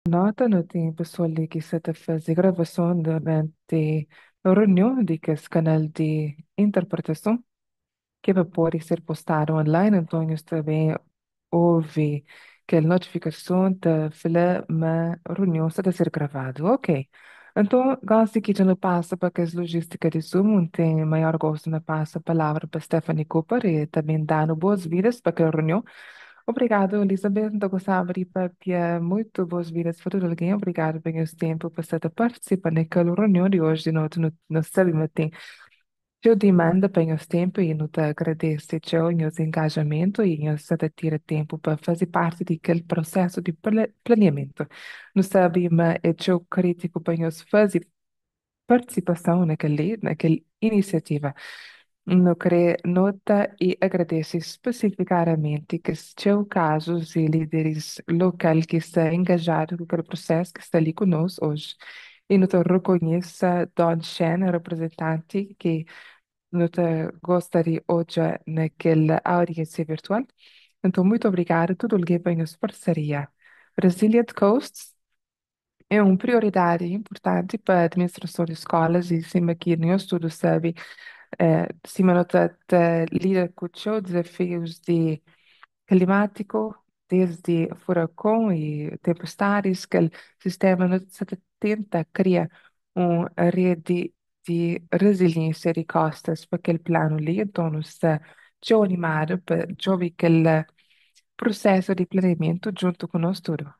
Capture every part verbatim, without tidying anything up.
Nota no tem pessoal ali que está a fazer gravação durante a reunião de que esse canal de interpretação que vai poder ser postado online, então eu também ouve que a notificação da fila uma reunião está a ser gravado, ok. Então, gosto que já não passa para que as logística de Zoom tem maior gosto na passa a palavra para Stephanie Cooper e também dando boas-vindas para a reunião. Obrigado, Elizabeth. Então, gostava de partilhar muito boas-vindas para todo alguém. Obrigado pelo seu tempo para estar a participar naquela reunião de hoje. Não, não, não sabe, mas tem eu demanda para o tempo e não te agradeço o nosso engajamento e nós te tira tempo para fazer parte daquele processo de pla- planeamento. Não sabe, mas é eu crítico para nós fazer participação naquele, naquela iniciativa. Não queria nota e agradeço especificamente que seu caso, os líderes locais que estão engajados com o processo que está ali conosco hoje. E não te reconheço Don Shen, representante que não te gostaria hoje naquela audiência virtual. Então, muito obrigada a todo mundo pela sua parceria. Resilient Coasts é uma prioridade importante para a administração de escolas e, sim, aqui no estudo, sabe, eh, cima nota lida com os desafios de climático, desde furacão e tempestades, que o sistema nota tenta criar uma rede de resiliência de costas para aquele plano ali, então nós está tão animado para ver aquele processo de planeamento junto com nós tudo.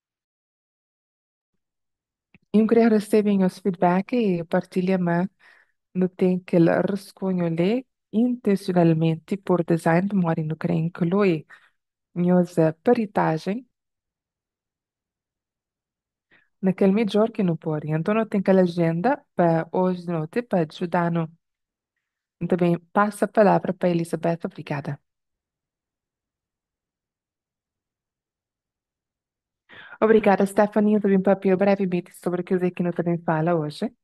Eu queria receber os feedback e partilhar mais no tem que escolher intencionalmente por design de modo no querer incluir nossa paritagem naquele melhor que não pode. Então, não tem aquela agenda para hoje de noite para ajudar. No também passa a palavra para Elizabeth. Obrigada. Obrigada, Stephanie. Eu também papel brevemente sobre o que eu que não também fala hoje.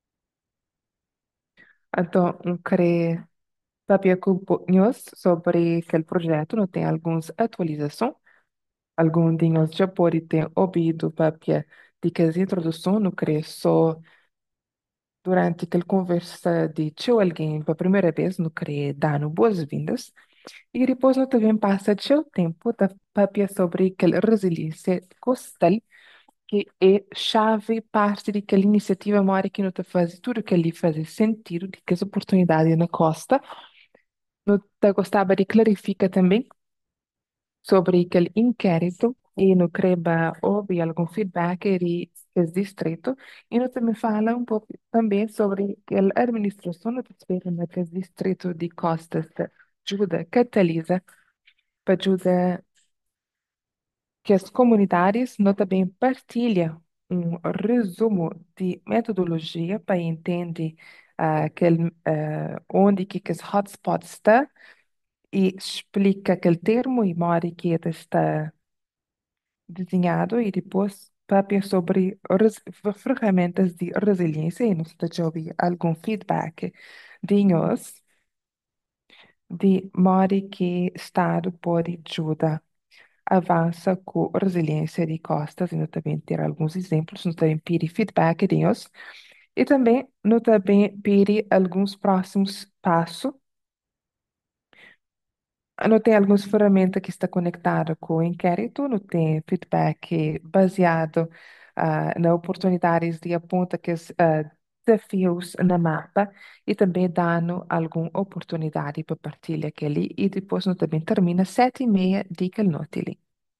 Então, eu queria papel com nós sobre aquele projeto. Não tem algumas atualizações. Alguns de nós já pode ter ouvido papel de que as introduções não queria só durante aquela conversa de tio alguém pela primeira vez, não queria dar boas-vindas. E depois nós também passa o tempo da papia sobre aquela resiliência costal, que é chave parte daquela iniciativa maior que não te faz tudo que ali faz sentido, de que as oportunidades na costa. Não te gostava de clarificar também sobre aquele inquérito e não queria ouvir algum feedback de esse distrito. E não também fala um pouco também sobre a administração do espera naquele distrito de costas de ajuda catalisa para ajudar que as comunidades não também partilham um resumo de metodologia para entender ah, aquele, ah, onde que, que os hotspots está e explica aquele termo e modo que ele está desenhado e depois papel sobre res- ferramentas de resiliência e nós já ouvir algum feedback de nós de modo que o Estado pode ajudar avança com resiliência de costas e nós também ter alguns exemplos, nós também pedir feedback de nós e também nós também pedir alguns próximos passos. Não tem algumas ferramentas que está conectada com o inquérito, não tem feedback baseado ah, na oportunidades de aponta que os ah, desafios na mapa e também dando alguma oportunidade para partilhar aquele e depois não também termina sete e meia de que noite ali.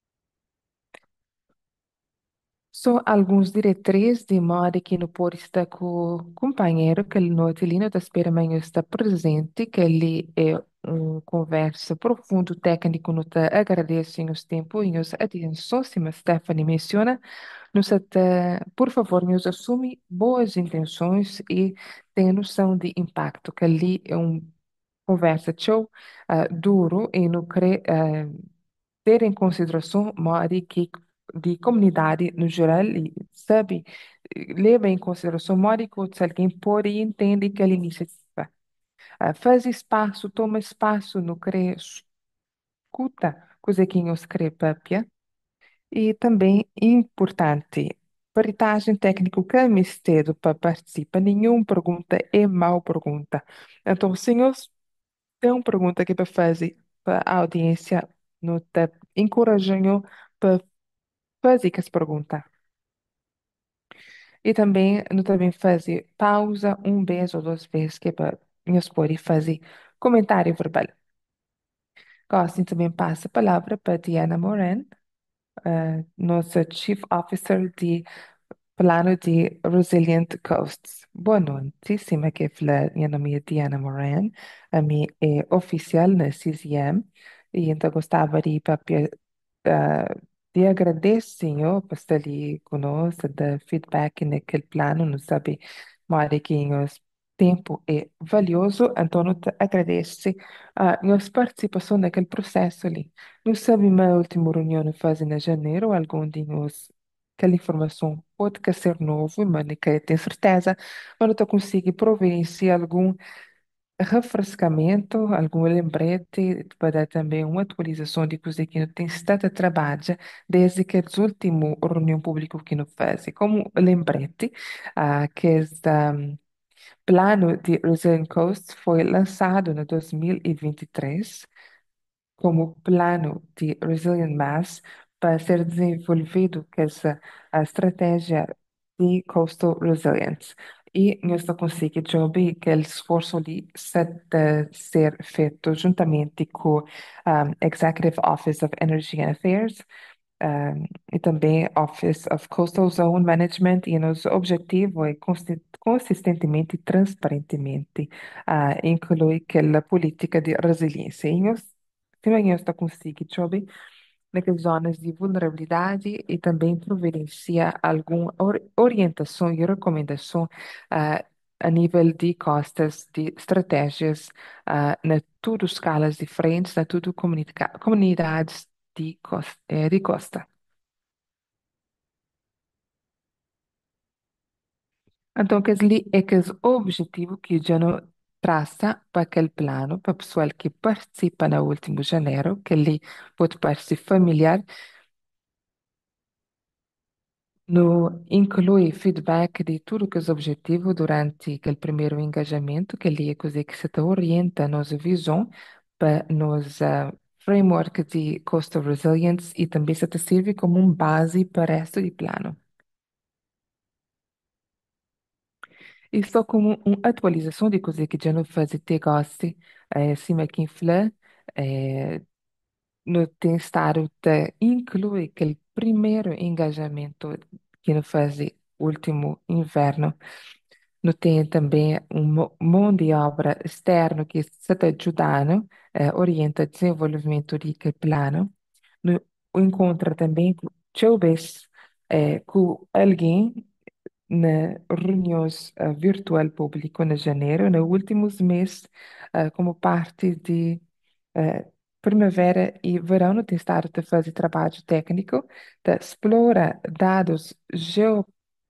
Só alguns diretrizes de modo que não pode estar com o companheiro que ele noite ali, não está espera amanhã está presente, que ele é uma conversa profundo técnico, não está agradece os tempos e os atenção, se a Stephanie menciona, nos até, por favor, nos assume boas intenções e tenha noção de impacto, que ali é uma conversa show, ah, duro e não crê, ah, ter em consideração modo que de comunidade no geral, e, sabe, leva em consideração modo que se alguém pode entender aquela iniciativa. Ah, faz espaço, toma espaço no crer, escuta coisa que nos crê papia E também importante, paritagem técnica que mistério para participar, nenhuma pergunta é mal pergunta. Então, senhores, tem uma pergunta que para fazer para a audiência, não te encorajando para fazer essa pergunta. E também, não também fazer pausa um vez ou duas vezes que é para nós poder fazer comentário verbal. Assim também passa a palavra para Diana Moran, eh, nossa Chief Officer de Plano de Resilient Coasts. Boa noite, sim, aqui é fala, meu nome é Diana Moran, a mim é oficial na C Z M e então gostava de, papi- ah, de agradecer, senhor, por estar ali conosco, dar feedback naquele plano, não sabe, mas que nosso tempo é valioso, então não te agradece a nossa participação naquele processo ali. Não sabe, mas a última reunião que fazem em janeiro, algum de nós aquela informação pode que ser novo, mas não quer ter certeza, mas não consigo providenciar algum refrescamento, algum lembrete para dar também uma atualização de coisa que não tem estado a trabalhar desde que a última reunião pública que não faz. E como lembrete, ah, que este plano de Resilient Coast foi lançado em dois mil e vinte e três como plano de Resilient Mass para ser desenvolvido que essa a estratégia de Coastal Resilience. E nós conseguimos job que o esforço ali se de ser feito juntamente com o Executive Office of Energy and Affairs um, e também Office of Coastal Zone Management e nosso objetivo é consi- consistentemente e transparentemente uh, incluir aquela política de resiliência. E nós, se nós está conseguindo, sabe, naquelas zonas de vulnerabilidade e também providenciar alguma or- orientação e recomendação uh, a nível de costas, de estratégias, uh, na tudo escalas diferentes, na tudo comunica- comunidades de costa, eh, de costa. Então, que ali é que o objetivo que já não traça para aquele plano, para o pessoal que participa no último janeiro, que ali pode parecer familiar, no inclui feedback de tudo que é o objetivo durante aquele primeiro engajamento, que ali é coisa que se te orienta a nossa visão para nos ah, framework de Coastal Resilience e também se te serve como um base para o resto do plano. E só como uma atualização de coisa que já não fazia te goste, é, acima aqui em Flã, é, no tem estado de incluir aquele primeiro engajamento que não fazia último inverno. No tem também um mo- mão de obra externo que está ajudando, eh, orienta o desenvolvimento de que plano. No encontra também com talvez eh, com alguém na reuniões eh, virtual público em janeiro, nos últimos meses, eh, como parte de eh, primavera e verão, no tem estado a fazer trabalho técnico, de explorar dados geo,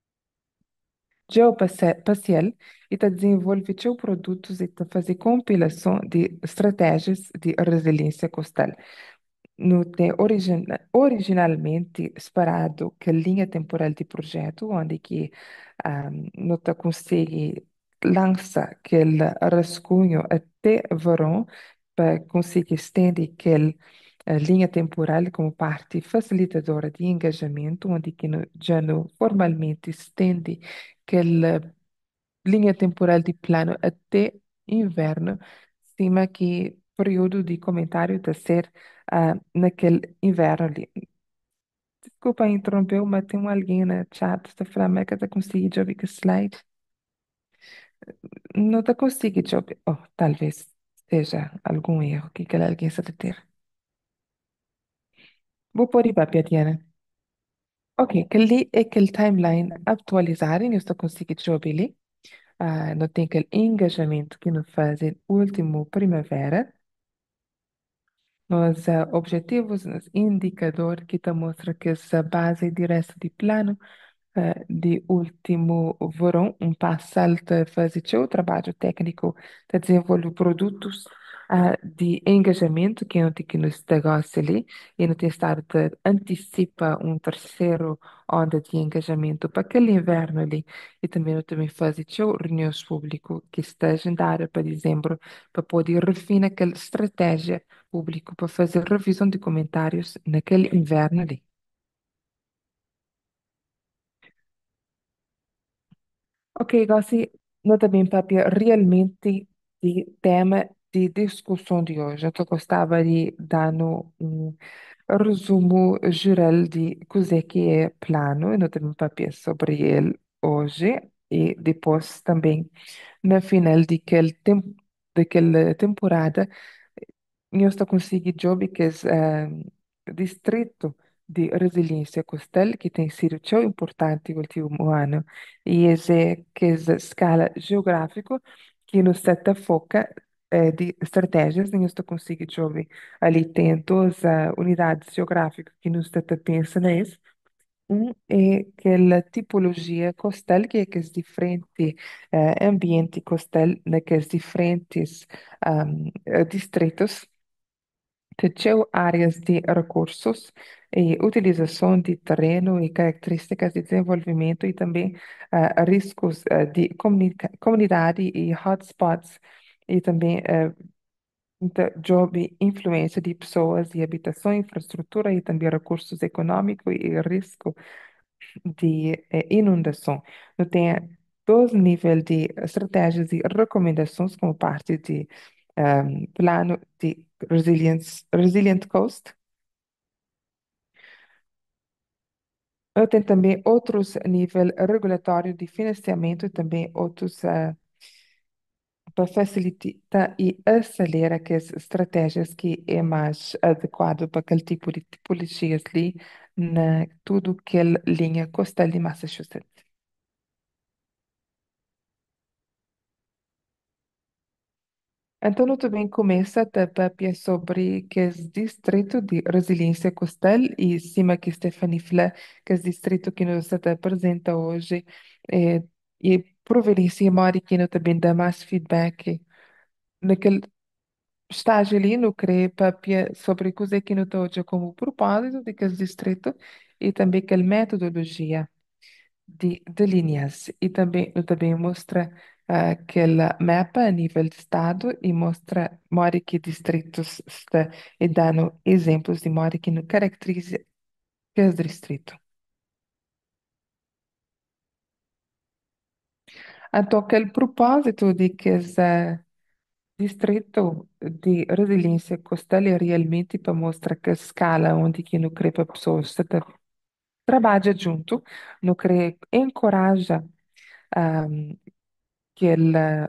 geoespacial e de desenvolver seus produtos e de fazer compilação de estratégias de resiliência costal. No tem origin- originalmente esperado que a linha temporal de projeto, onde que um, não te consegue lançar aquele rascunho até verão para conseguir estender aquela eh, linha temporal como parte facilitadora de engajamento, onde que no- já não formalmente estende aquela linha temporal de plano até inverno, estima que período de comentário de ser ah, naquele inverno ali. Desculpa interromper, mas tem um alguém na chat está falando, mas que está conseguindo ouvir que slide. Não está conseguindo ouvir. Oh, talvez seja algum erro que aquele alguém está a ter. Vou pôr aí, Diana. Ok, aquele é aquele timeline atualizado, e eu estou conseguindo ouvir ali. Ah, não tem aquele engajamento que nos faz em último primavera. Nos ah, objetivos, nos indicador que te mostra que essa base direta de plano ah, de último verão, um passo alto fazer o trabalho técnico de desenvolver produtos ah, de engajamento que é onde que nos negócio ali e não tem estar de antecipa um terceiro onda de engajamento para aquele inverno ali e também eu também fazer show reuniões público que está agendada para dezembro para poder refinar aquela estratégia público para fazer revisão de comentários naquele inverno ali. Ok, Gossi, nota bem, Papia, realmente o tema de discussão de hoje. Eu gostava de dar no- um resumo geral de coisa que é plano, e nota bem, Papia, sobre ele hoje e depois também no final daquele tempo, daquela temporada eu estou conseguindo job que é eh, distrito de resiliência coastal que tem sido tão importante no último ano e é que é escala geográfica que nos está foca eh, de estratégias e eu estou conseguindo job ali tem duas eh, unidades geográficas que nos está pensando nisso. Um é aquela tipologia costal que é que os diferentes eh, ambiente costal naqueles diferentes ahm, eh, distritos Teceu áreas de recursos e utilização de terreno e características de desenvolvimento e também ah, riscos ah, de comunica- comunidade e hotspots e também ah, muita job e influência de pessoas e habitação, infraestrutura e também recursos econômicos e risco de eh, inundação. Não tem dois níveis de estratégias e recomendações como parte de um, plano de resilience, Resilient Coast. Eu tenho também outros níveis regulatórios de financiamento e também outros eh, para facilitar e acelerar que as estratégias que é mais adequado para aquele tipo de tipologias ali na tudo que é linha costal de Massachusetts. Então, eu também começa a papia sobre que é distrito de resiliência costal e cima que Stephanie falou que é distrito que nos apresenta hoje eh, e providencia maior que não também dá mais feedback naquele estágio ali no CRE papia sobre coisa que não está hoje como propósito de que é distrito e também que metodologia de, de linhas e também, eu também mostra ah, aquele mapa a nível de estado e mostra mora que distritos está e dando exemplos de mora que não caracteriza que distrito. Então, aquele propósito de que esse distrito de resiliência costal é realmente para mostrar que a escala onde que não crê para pessoas está trabalha junto, não crê encoraja um, que ela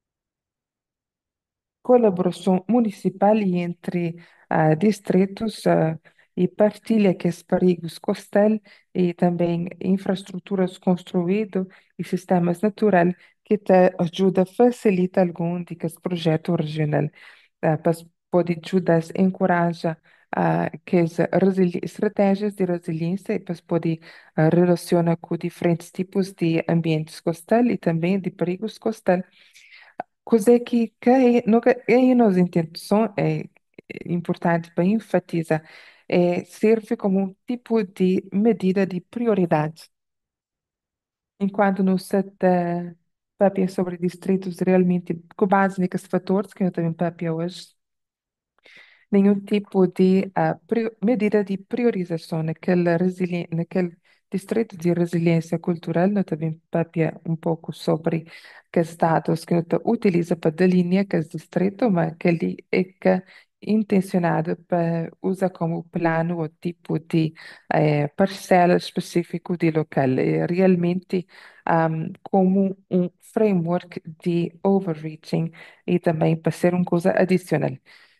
colaboração municipal e entre ah, distritos ah, e partilha que os perigos costais e também infraestruturas construídas e sistemas naturais que te ajuda a facilitar algum desses projetos regionais. Ah, pas- pode ajudar, encoraja ah, que as resili- estratégias de resiliência e pas pode ah, relacionar com diferentes tipos de ambientes costais e também de perigos costais. Cos'è que, que é, no, que é nossa intenção é é importante para enfatizar, é, serve como um tipo de medida de prioridade, enquanto no sete papia sobre distritos realmente com base nesses fatores que eu também papia hoje, nenhum tipo de ah, pri- medida de priorização naquele, resili- naquele distrito de resiliência cultural. Nós também papia um pouco sobre que dados que nós utiliza para delinear que distrito, mas que ele é que intencionado para usar como plano o tipo de eh, parcela específico de local. É realmente ahm, como um framework de overreaching e também para ser uma coisa adicional.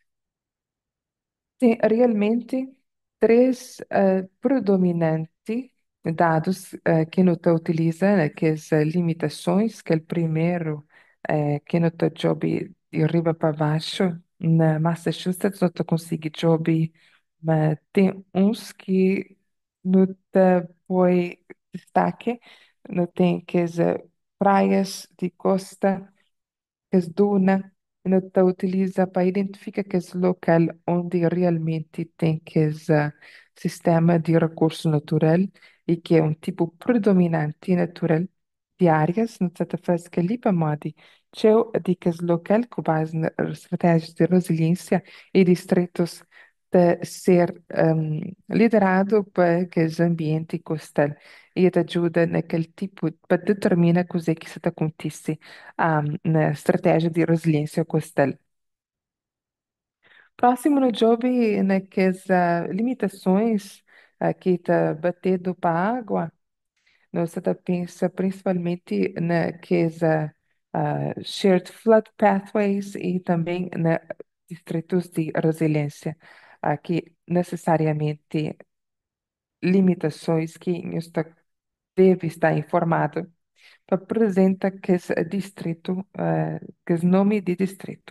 Sim, realmente, três eh, predominantes dados eh, que não está utiliza, né, que as limitações, que é o primeiro eh, que não está job de arriba para baixo, na Massachusetts não está conseguindo job, mas tem uns que não está põe destaque, não tem que as eh, praias de costa, as dunas, não está utiliza para identificar que é local onde realmente tem que é sistema de recurso natural e que é um tipo predominante natural de áreas, não está faz que ali para modi. C'è di que é local com base na estratégias de resiliência e distritos de ser um, liderado para que ambiente costal e te ajuda naquele tipo para determinar cos'è que se acontece um, na estratégia de resiliência costal. Próximo no job, naquelas ah, limitações ah, que está batendo para a água, nós tá pensa principalmente naqueles ah, ah, shared flood pathways e também na distritos de resiliência, ah, que necessariamente limitações que está, deve estar informado para apresentar que é distrito, ah, que é nome de distrito.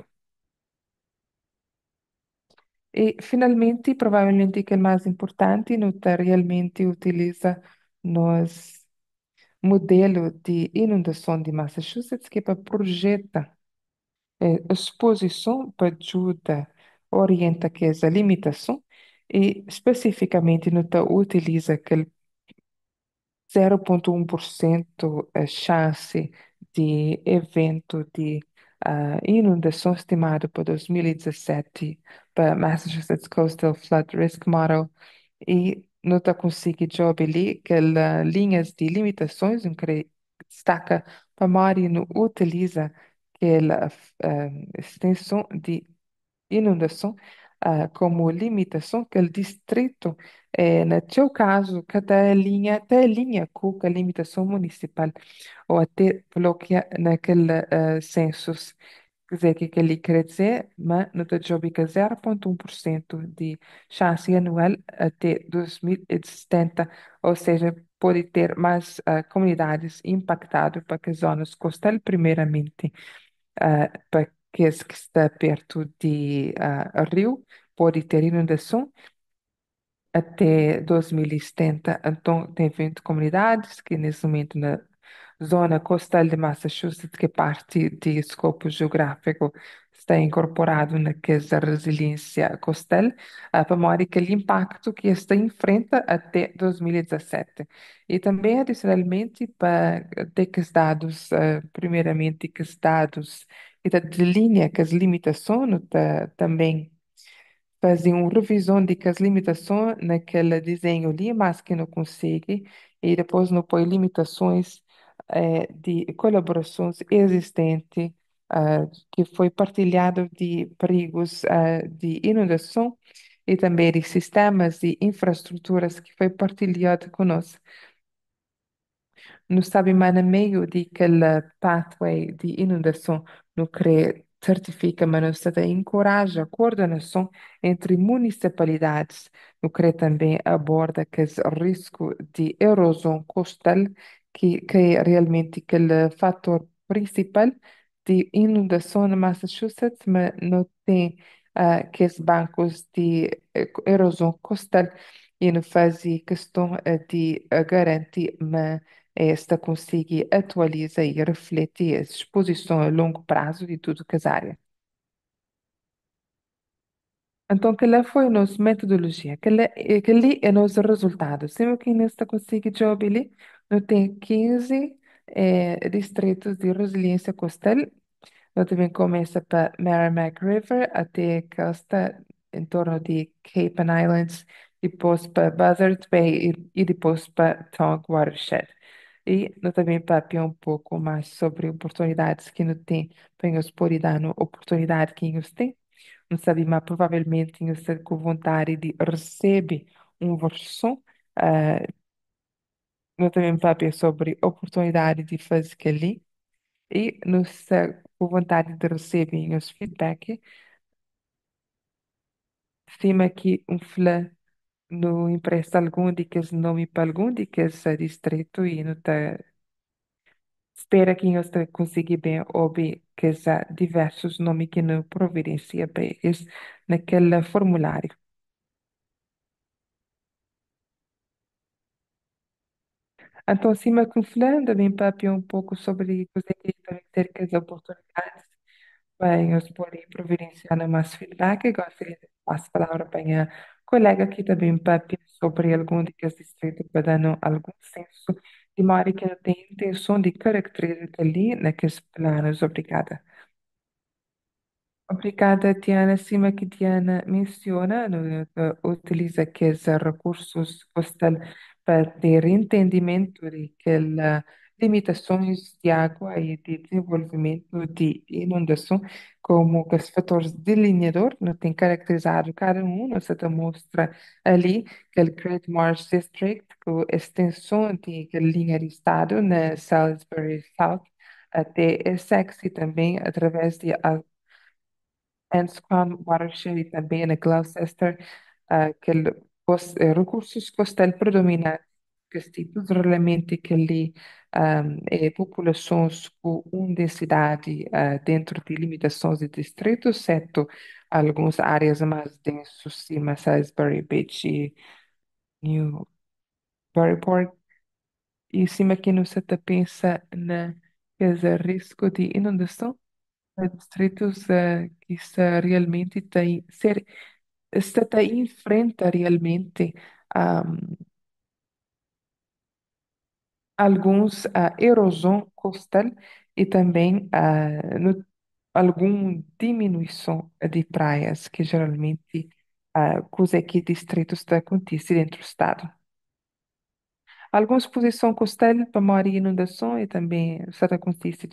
E finalmente, provavelmente que é mais importante, nota realmente utiliza nos modelo de inundação de Massachusetts que é para projetar eh, exposição para ajuda orienta que é a limitação e especificamente nota utiliza aquele zero vírgula um por cento a chance de evento de ah, inundação estimado para dois mil e dezessete para Massachusetts Coastal Flood Risk Model e não está conseguindo job ali que as linhas de limitações em que destaca para Mari não utiliza aquela ah, extensão de inundação ah, como limitação que o distrito, eh, no seu caso, cada linha, até linha com a limitação municipal ou até bloqueia naquele ah, census. Quer dizer, que que ele quer dizer, mas no job que zero vírgula um por cento de chance anual até dois mil e setenta, ou seja, pode ter mais ah, comunidades impactadas para que zonas costais, primeiramente ah, para que es que está perto de ah, rio, pode ter inundação até dois mil e setenta. Então, tem vinte comunidades que nesse momento na zona costal de Massachusetts, que é parte de escopo geográfico, está incorporado naquela resiliência costal, ah, para mostrar aquele impacto que está enfrenta até dois mil e dezessete. E também, adicionalmente, para ter que os dados, ah, primeiramente, que os dados que tá de linha que as limitações tá, também fazer uma revisão de que as limitações naquele desenho ali, mas que não consegue, e depois não põe limitações eh, de colaborações existentes, ah, que foi partilhado de perigos ah, de inundação e também de sistemas e infraestruturas que foi partilhado conosco. Não sabe mais no meio daquele pathway de inundação, não crê, certifica, mas não se encoraja a coordenação entre municipalidades. Não crê também aborda que o risco de erosão costal, que, que é realmente aquele fator principal de inundação no Massachusetts, mas não tem ah, que os bancos de eh, erosão costal e não faz questão eh, de eh, garantir, mas esta consegue atualizar e refletir a exposição a longo prazo de tudo que as áreas. Então, que lá foi a nossa metodologia, que lá, eh, que ali é nos resultados. Sempre que nesta consegue job ali, não tem quinze eh, distritos de resiliência costal. Nós também começa para Merrimack River até costa em torno de Cape and Islands, depois para Buzzards Bay e, e depois para Tongue Watershed. E nós também papia um pouco mais sobre oportunidades que não tem, para nós poder dar no oportunidade que nós tem. Não sabe, mas provavelmente nós temos com vontade de receber uma versão. Uh, nós também papia sobre oportunidade de fazer aquilo ali. E nos, eh, com vontade de receber os feedback, estima que um fla no empresta algum de que nome para algum de que é distrito e não tá espera que nós tá conseguir bem ouvir que há diversos nomes que não providencia para eles naquele formulário. Então, acima com fla, também papia um pouco sobre coisas que também ter que as oportunidades. Bem, eu podem providenciar mais feedback e gostaria de passar a palavra para a minha colega que também papia sobre algum dicas distrito para dar algum senso de modo que eu tenho intenção de caracterizar ali naqueles planos. Obrigada. Obrigada, Tiana. Acima que Tiana menciona, no, eh, utiliza aqueles recursos postal para ter entendimento de que as limitações de água e de desenvolvimento de inundação, como que os fatores delineador, não tem caracterizado cada um, não se demonstra ali que o Great Marsh District, com a extensão de que linha de estado na Salisbury South, até Essex e também através de Anscombe, Watershed e também na Gloucester, ah, aquele cos- eh, recursos costais predominantes que tipos realmente que ali ahm, é populações com uma densidade ah, dentro de limitações de distrito, exceto algumas áreas mais densas, cima Salisbury Beach e Newburyport, e cima que não se pensa na esse risco de inundação. Há distritos eh, que está realmente tem ser está enfrenta realmente a alguns a erosão costal e também a no, alguma diminuição de praias que geralmente a coisa que distritos está acontece dentro do estado. Algumas posições costal para maior inundação e também está acontece.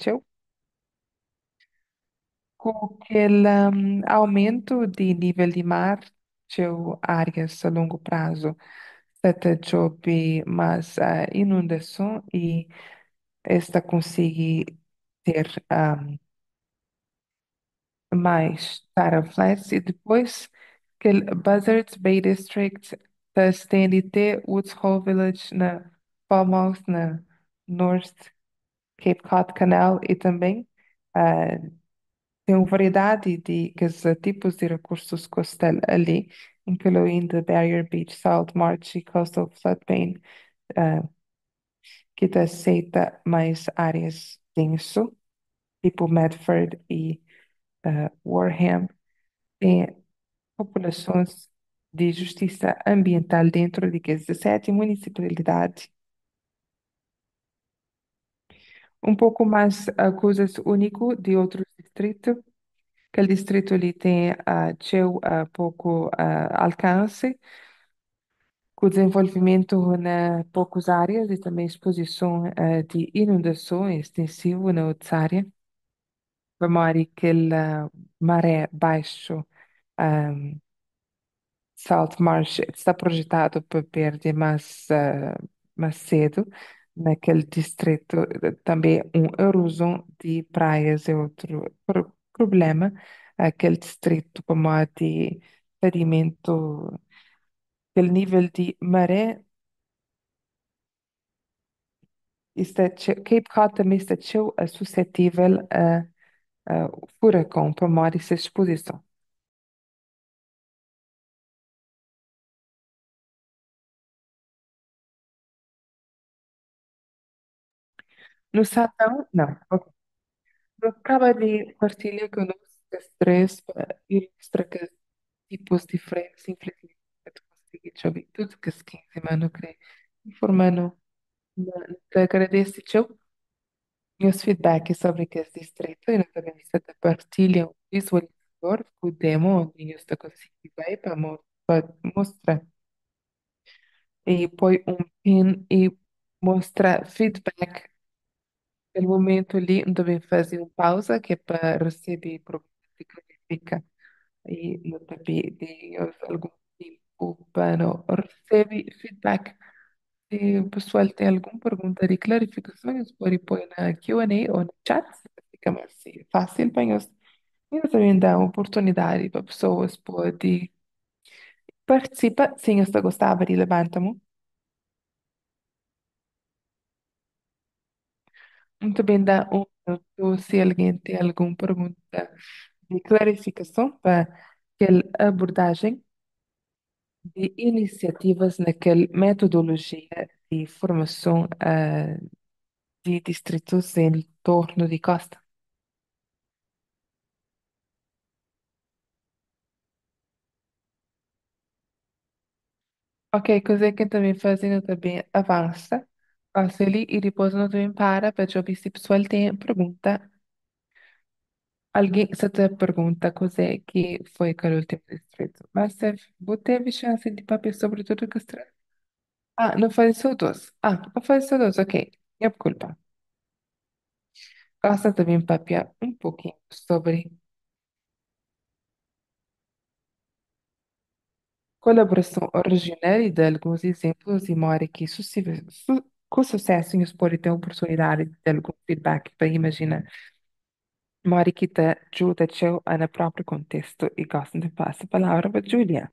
Com aquele hum, aumento de nível de mar, tinham áreas a longo prazo, até chove mais ah, inundação e esta consegue ter hum, mais Taraflats e depois que o Buzzards Bay District está estende até Woods Hole Village na Falmouth, na North Cape Cod Canal e também ah, tem uma variedade de que os tipos de recursos costais ali, incluindo Barrier Beach, Salt Marsh e Coastal Floodplain, ah, que te aceita mais áreas denso, tipo Medford e ah, Wareham. Tem populações de justiça ambiental dentro de que dezessete municipalidades. Um pouco mais ah, coisas único de outros distritos. Aquele distrito ali tem uh, seu ah, pouco ah, alcance, com desenvolvimento em poucas áreas e também exposição ah, de inundação extensiva na outra área, para que a maré baixo um, Salt Marsh está projetado para perder mais, ah, mais cedo naquele distrito. Também uma erosão de praias é outro pro- problema. Aquele distrito como a de sedimento, aquele nível de maré, está, che- Cape Cod também está cheio, ah, suscetível a, a furacão para maior essa exposição. No Sátão, não. Eu acaba de partilhar conosco as três para ilustrar que tipos diferentes, infelizmente, eu consegui te ouvir tudo que se quinze, mas não queria informando, te agradeço, tchau, meus feedbacks sobre que esse distrito e também se te partilha um visualizador com o demo onde eu estou conseguindo ver para mo- para mostrar e põe um pin e mostrar feedback pelo momento ali, eu também fazer uma pausa que é para receber perguntas de clarificar. E no tapete de algum tempo para receber feedback. Se o pessoal tem alguma pergunta de clarificações, pode pôr na Q and A ou no chat, fica mais fácil para nós. E nós também dá uma oportunidade para pessoas poder participar. Sim, eu gostava de levantar a mão. Muito bem, dá um minuto se alguém tem alguma pergunta de clarificação para aquela abordagem de iniciativas naquela metodologia de formação ah, de distritos em torno de costa. Ok, cos'è che também fazendo também avança, passa ali e depois não também para para ver se o pessoal tem pergunta. Alguém se te pergunta cos'è que foi aquele último distrito. Mas se você teve chance de papel sobre tudo que se. Ah, não faz só dois. Ah, não faz só dois, ok. É por culpa. Gosta também papel um pouquinho sobre colaboração original e de alguns exemplos e mora que sucessiva- su com sucesso e pode ter oportunidade de algum feedback para imaginar. Mora que te ajuda a no próprio contexto e gosta de passar a palavra para Julia.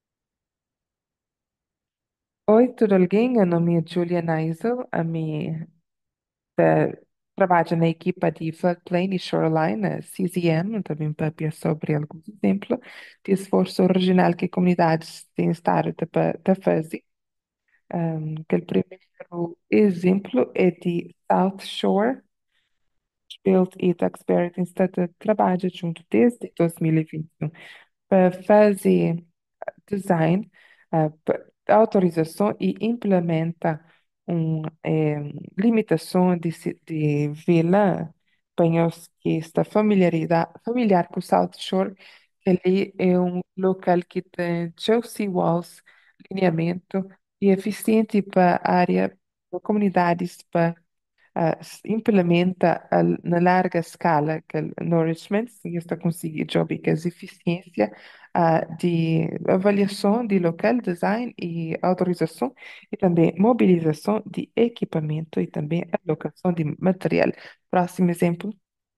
Oi, tudo bem? Meu nome é Julia Neisel. A minha trabalho na equipa de Floodplain e Shoreline, a C Z M, também para ver sobre alguns exemplos de esforço original que comunidades têm estado a fazer. Um, que o primeiro exemplo é de South Shore, Build It Experience, que trabalha junto desde dois mil e vinte e um para fazer design, eh, p- autorização e implementa uma limitação de, si- de vila para os que está familiaridade, familiar com o South Shore, que ali é um local que tem Chelsea Walls, lineamento e eficiente para a área, para comunidades, para ah, s- implementa a, na larga escala que o nourishment, e está conseguir job que é eficiência ah, de avaliação de local, design e autorização, e também mobilização de equipamento e também alocação de material. Próximo exemplo.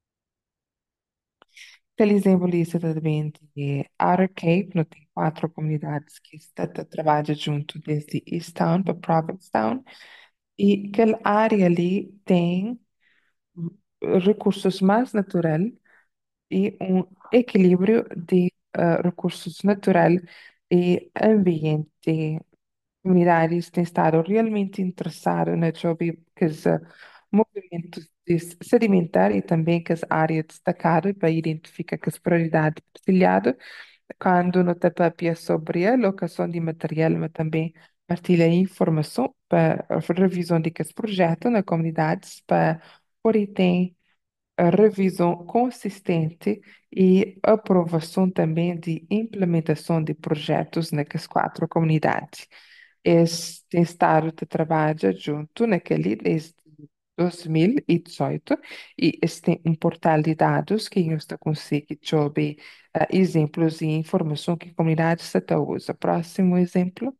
Aquele exemplo lista também de Outer Cape, não tem quatro comunidades que estão trabalhando junto desde East Town para Provincetown, e aquela área ali tem recursos mais natural e um equilíbrio de eh, recursos natural e ambiente. Comunidades têm estado realmente interessadas na job que os eh, movimentos de sedimentar e também que as áreas destacadas para identificar que as prioridades partilhadas quando no papel sobre a alocação de material, mas também partilha informação para a revisão de que os projetos na comunidade para obter a revisão consistente e aprovação também de implementação de projetos nas quatro comunidades. Este estado de trabalho junto naquele desde dois mil e dezoito e este tem um portal de dados que você consegue ver eh, exemplos e informação que a comunidade está usa. Próximo exemplo.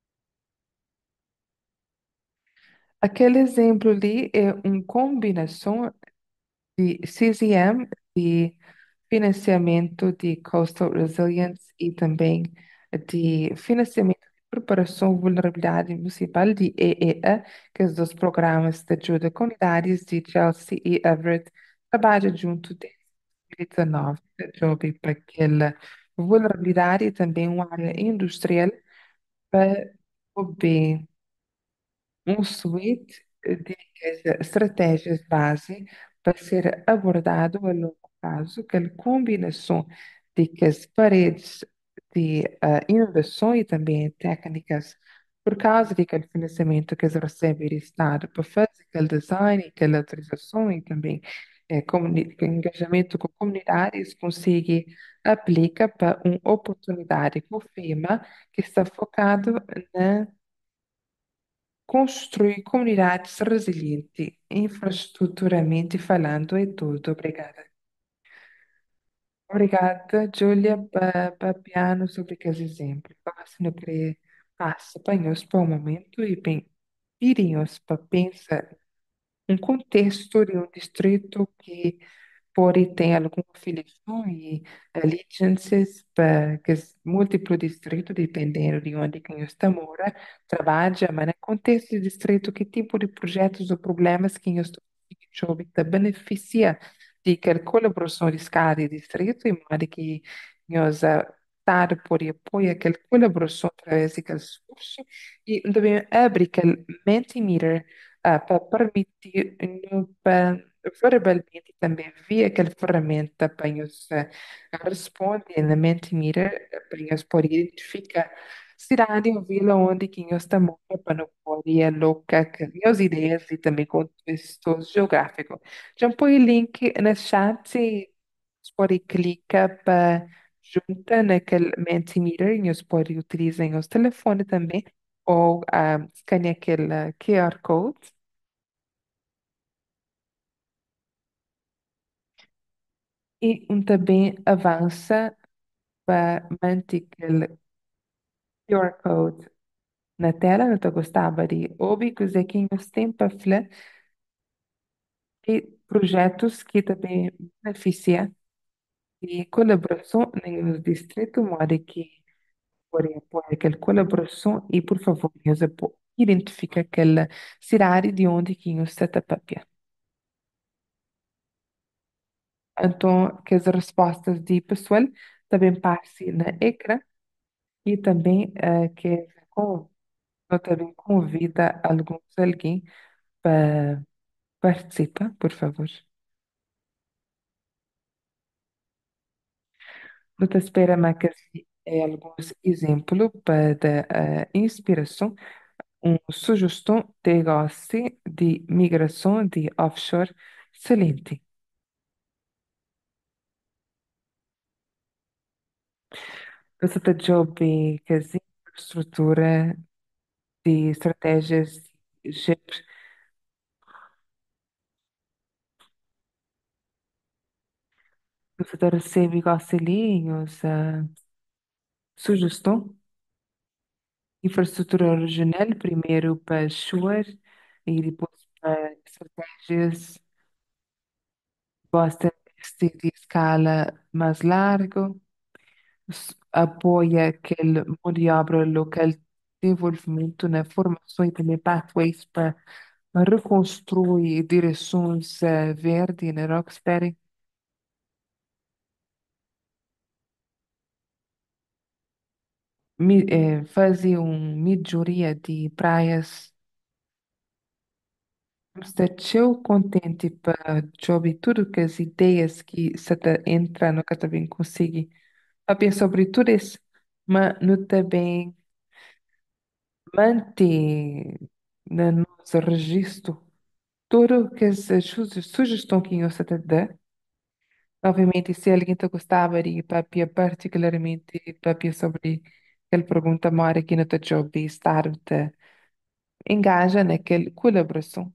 Aquele exemplo ali é uma combinação de C Z M, de financiamento de Coastal Resilience e também de financiamento de preparação e vulnerabilidade municipal de E E A, que são os programas de ajuda a comunidades de Chelsea e Everett, trabalham junto desde dois mil e dezenove, job para aquela vulnerabilidade e também uma área industrial para poder um suite de estratégias base para ser abordado a longo prazo, que é a combinação de que as paredes de ah, inovação e também técnicas, por causa de que o financiamento que eles recebem do Estado para fazer aquele design, aquela autorização e também eh, comuni- que engajamento com comunidades, consegue aplica para uma oportunidade com o FEMA que está focado na construir comunidades resilientes, infraestruturalmente falando, é tudo. Obrigada. Obrigada, Júlia, para piano sobre aqueles exemplos. Passo no que passa para nós para o momento e bem, iremos para pensar um contexto de um distrito que pode ter alguma filiação e allegiances para que os múltiplos distritos, dependendo de onde quem está mora, trabalha, mas no contexto do distrito, que tipo de projetos ou problemas que nós estamos a beneficia de que a colaboração de cada distrito e modo que nós a Estado pode apoiar aquela colaboração através daquele esforço e também abrir aquele Mentimeter ah, para permitir, no- para verbalmente também via aquela ferramenta para nos eh, responder na Mentimeter, para nos poder identificar cidade ou vila onde quem está morando para não poder alocar minhas ideias e também contextos geográficos. Já põe link na chat e você pode clicar para juntar naquele Mentimeter e você pode utilizar os telefones também ou ah, escanear aquele Q R Code e um também avança para manter aquele Q R Code na tela, não gostava de ouvir que os equinhos têm para falar e projetos que também beneficiam de colaboração no distrito, modo que por apoiar aquela colaboração e, por favor, nós apo- identifica aquela cidade de onde que nós está papia. Então, que as respostas de pessoal também passem na ecrã e também eh, que com, eu também convida alguns alguém para participar, por favor. Eu te espero que é alguns exemplos para dar eh, inspiração, uma sugestão de negócio de migração de offshore excelente. Você está job que as infraestrutura de estratégias de GEP, você está recebendo auxílios, uh, sugestão, infraestrutura regional, primeiro para shore e depois para estratégias, Boston de escala mais larga. s- apoia aquele mão de obra local de desenvolvimento na formação e também pathways para reconstruir direções eh, verdes na Roxbury. Mi- eh, fazer uma melhoria de praias. Estou contente para ouvir tudo que as ideias que você está entrando, que também consegui saber sobre tudo isso, mas não também manter no nosso registro tudo que as su- sugestão que você te dá. Obviamente, se alguém te gostava de papia particularmente papia sobre aquela pergunta mora aqui no teu job e estar te engaja naquela colaboração.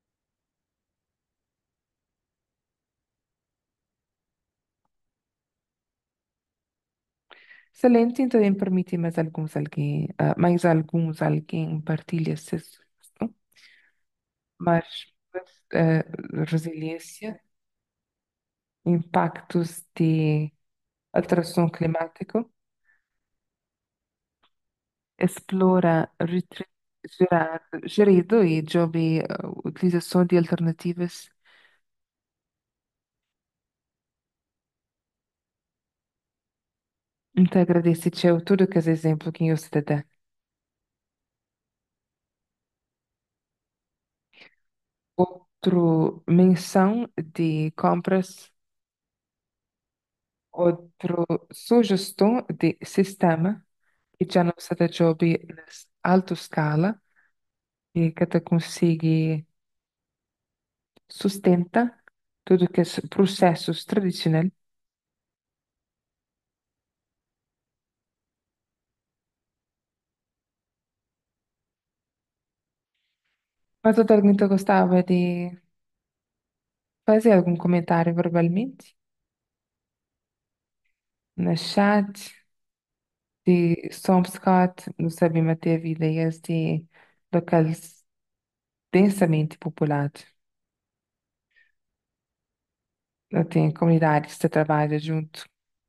Excelente, então permite mais alguns alguém, ah, mais alguns alguém partilha essa sugestão, mas ah, resiliência, impactos de alteração climática, explora retreat gerado, gerido e job ah, utilização de alternativas. Então agradeço-te a tudo que és exemplo que eu te dá. Outro menção de compras, outro sugestão de sistema que já não se dá job na alta escala e que te consegue sustenta tudo que é processos tradicionais. Mas outra pergunta gostava de fazer algum comentário verbalmente na chat de Tom Scott, não sabia me teve ideias de locais densamente populados. Não tem comunidades que trabalham junto.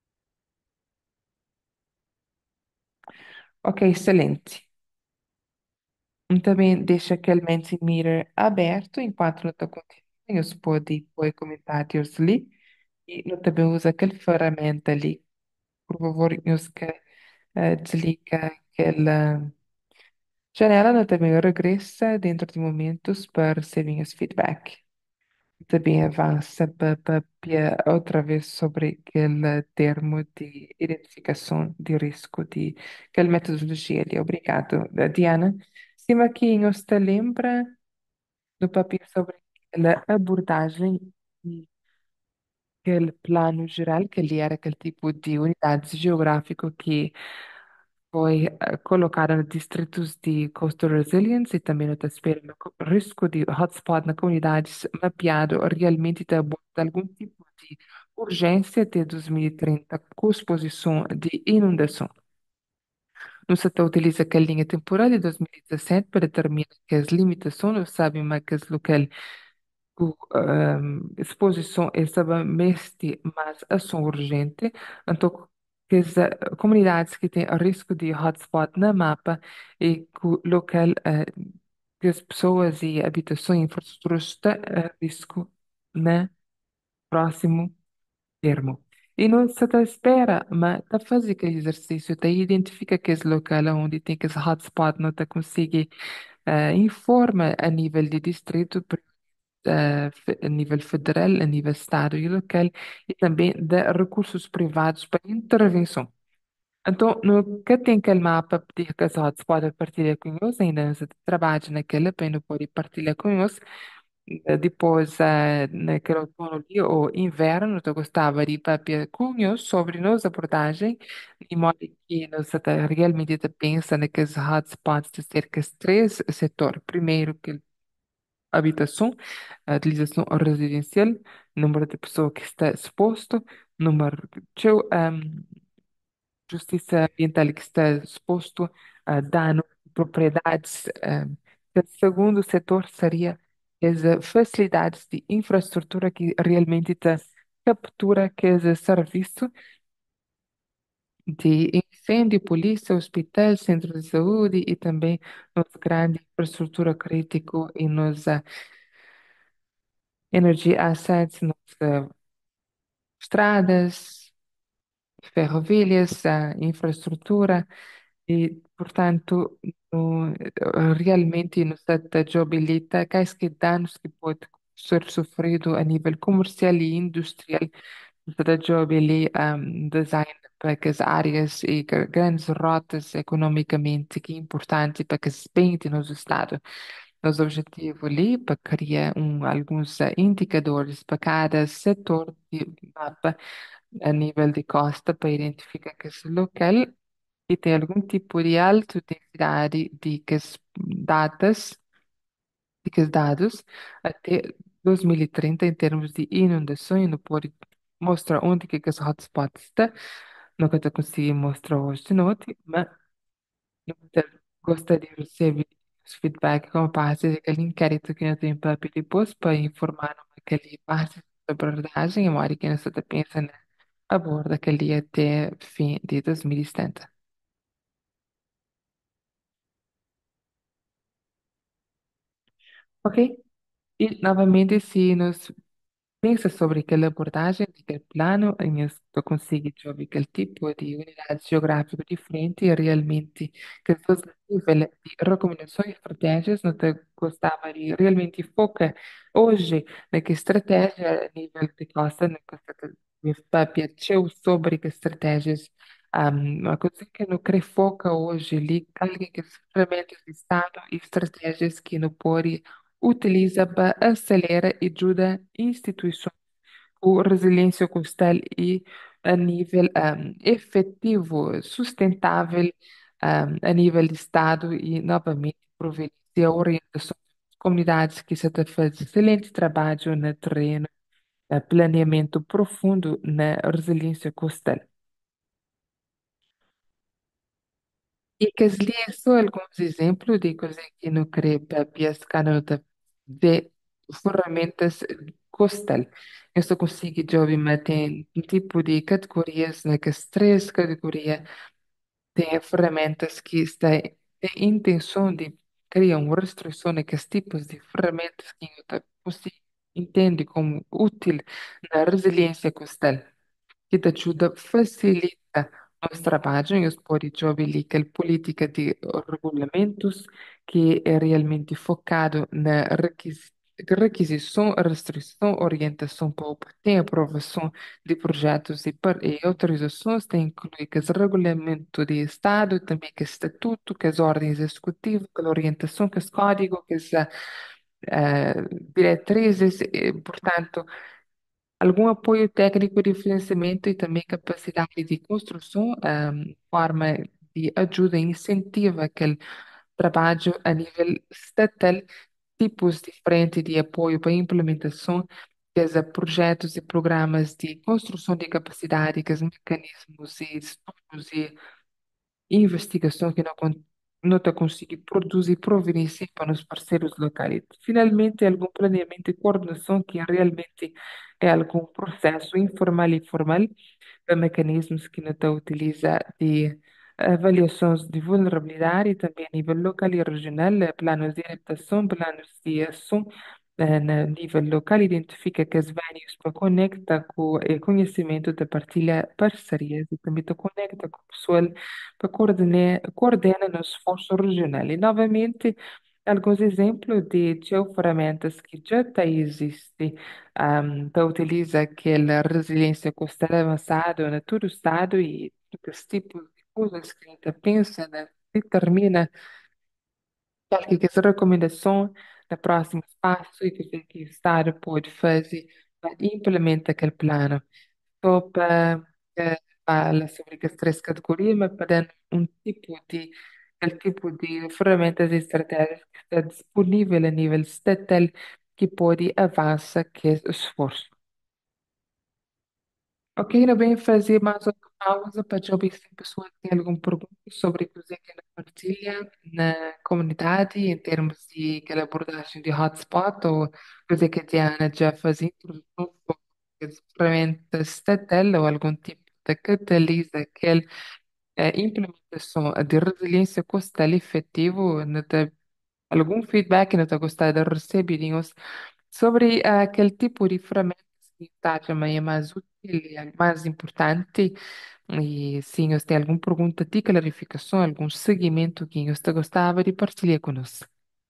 Ok, excelente. E também deixa aquele Mentimeter aberto enquanto não está continuando. Você pode pôr comentários ali e não também usa aquela ferramenta ali. Por favor, use que eh, desliga aquela janela, não também regressa dentro de momentos para receber os feedback. Também avança para outra vez sobre aquele termo de identificação de risco, de aquela metodologia ali. Obrigado, Diana. Sim, aqui você te lembra do papel sobre aquela abordagem e aquele plano geral, que ele era aquele tipo de unidade geográfica que foi eh, colocada nos distritos de Coastal Resilience e também no espera no co- risco de hotspot na comunidades mapeado realmente de algum tipo de urgência até dois mil e trinta com exposição de inundação. Não se utiliza aquela linha temporal de dois mil e dezessete para determinar que as limitações, não sabem mais que as local com ehm, exposição estava meste, mas ação urgente. Então, que as eh, comunidades que têm risco de hotspot na mapa e que o local, eh, que as pessoas e habitações e infraestruturas estão a risco na próximo termo. E não se está espera, mas está fazendo aquele exercício, está identifica que esse local onde tem que esse hotspot não está conseguir eh, informa a nível de distrito eh, fe- a nível federal, a nível estado e local, e também de recursos privados para intervenção. Então, no que tem aquele mapa pedir que as rodas podem partilhar com nós, ainda não se trabalha naquela, para não poder partilhar com nós. Eh, Depois, eh, naquele outono ali, ou inverno, eu gostava de papiar com nós sobre nossa abordagem, de modo que nós até realmente até pensa naqueles hotspots de cerca de três setores. Primeiro, que habitação, a utilização residencial, número de pessoas que está exposto, número de um, justiça ambiental que está exposto, a dano, propriedades. Um, o segundo setor seria as eh, facilidades de infraestrutura que realmente está captura que é serviço de incêndio, polícia, hospital, centro de saúde e também nos grande infraestrutura crítico e nos uh, energy assets, nos uh, estradas, ferrovias, a infraestrutura e, portanto, no- realmente nos jobbilita quaisque danos que pode ser sofrido a nível comercial e industrial da job ali um, design para que as áreas e gra- grandes rotas economicamente que é importante para que se expandem no estado. Nosso objetivo ali para criar um, alguns eh, indicadores para cada setor de mapa a nível de costa para identificar que esse local e tem algum tipo de alta densidade de que as datas, de que os dados até dois mil e trinta em termos de inundações, não pode mostrar onde que as hotspots está, nunca te consegui mostrar hoje de noite, mas eu gostaria de receber os feedback como parte daquele inquérito que eu tenho para depois para informar aquele parte da abordagem, a hora que nós está pensando aborda aquele até fim de dois mil e setenta. Ok? E novamente, se nos pensa sobre aquela abordagem, aquele plano, em que eu consigo ver aquele tipo de unidade geográfica diferente e realmente que os níveis de recomendações e estratégias, não te gostava de realmente focar hoje na que estratégia a nível de costa, na que me papia sobre que estratégias, um, a coisa que não quer foca hoje ali, alguém que as ferramentas de Estado e estratégias que não pode utiliza para acelerar e ajuda instituições com resiliência costal e a nível um, efetivo, sustentável um, a nível de Estado e novamente providencia a orientação das comunidades que se faz excelente trabalho no terreno, eh, planeamento profundo na resiliência costal. E que as li só alguns exemplos de coisas que não creio para canota de ferramentas costal. Eu só consigo jogar, mas tem um tipo de categorias, né, que as três categorias têm ferramentas que está tem intenção de criar uma restrição naqueles tipos de ferramentas que eu tá- consigo entende como útil na resiliência costal que te ajuda, facilita nosso trabalho e os pode aquela política de regulamentos que é realmente focado na requisição que requisição, restrição, orientação para o tem aprovação de projetos e, par- e autorizações, tem inclui que o regulamento de Estado, também que o estatuto, que as ordens executivas, que a orientação, que os códigos, que as eh, diretrizes, e, portanto, algum apoio técnico de financiamento e também capacidade de construção, ehm, forma de ajuda e incentiva aquele trabalho a nível estatal, tipos diferentes de apoio para a implementação, desde projetos e programas de construção de capacidade, que os mecanismos e estudos e investigação que não, con- não está conseguindo produzir providência para os parceiros locais. Finalmente, algum planeamento e coordenação que realmente é algum processo informal e formal, para mecanismos que não está utiliza de avaliações de vulnerabilidade e também a nível local e regional, eh, planos de adaptação, planos de ação eh, na nível local, identifica que as vários para conecta com o conhecimento da partilha parcerias e também te conecta com o pessoal para coordenar, coordena no esforço regional. E novamente, alguns exemplos de geoferramentas que já tá existem um, para utilizar aquela resiliência costal avançada na todo o estado e esse tipo de coisas que a gente pensa, né, determina qual que é essa recomendação da próximo passo e que o que o estado pode fazer para implementar aquele plano. Só para eh, falar sobre as três categorias, mas para dar um tipo de, aquele tipo de ferramentas e estratégias que está disponível a nível estatal que pode avançar que é o esforço. Ok, não bem fazer mais uma pausa para já ver se a pessoa tem alguma pergunta sobre o que ela partilha na comunidade em termos de aquela abordagem de hotspot ou coisa que a Diana já faz introdução sobre as ferramentas estatal ou algum tipo de catalisa aquela eh, implementação de resiliência costal efetivo, não tem algum feedback não está gostado de receber sobre ah, aquele tipo de ferramentas que está também é mais útil e é mais importante. E sim, você tem alguma pergunta de clarificação, algum seguimento que você gostava de partilhar conosco?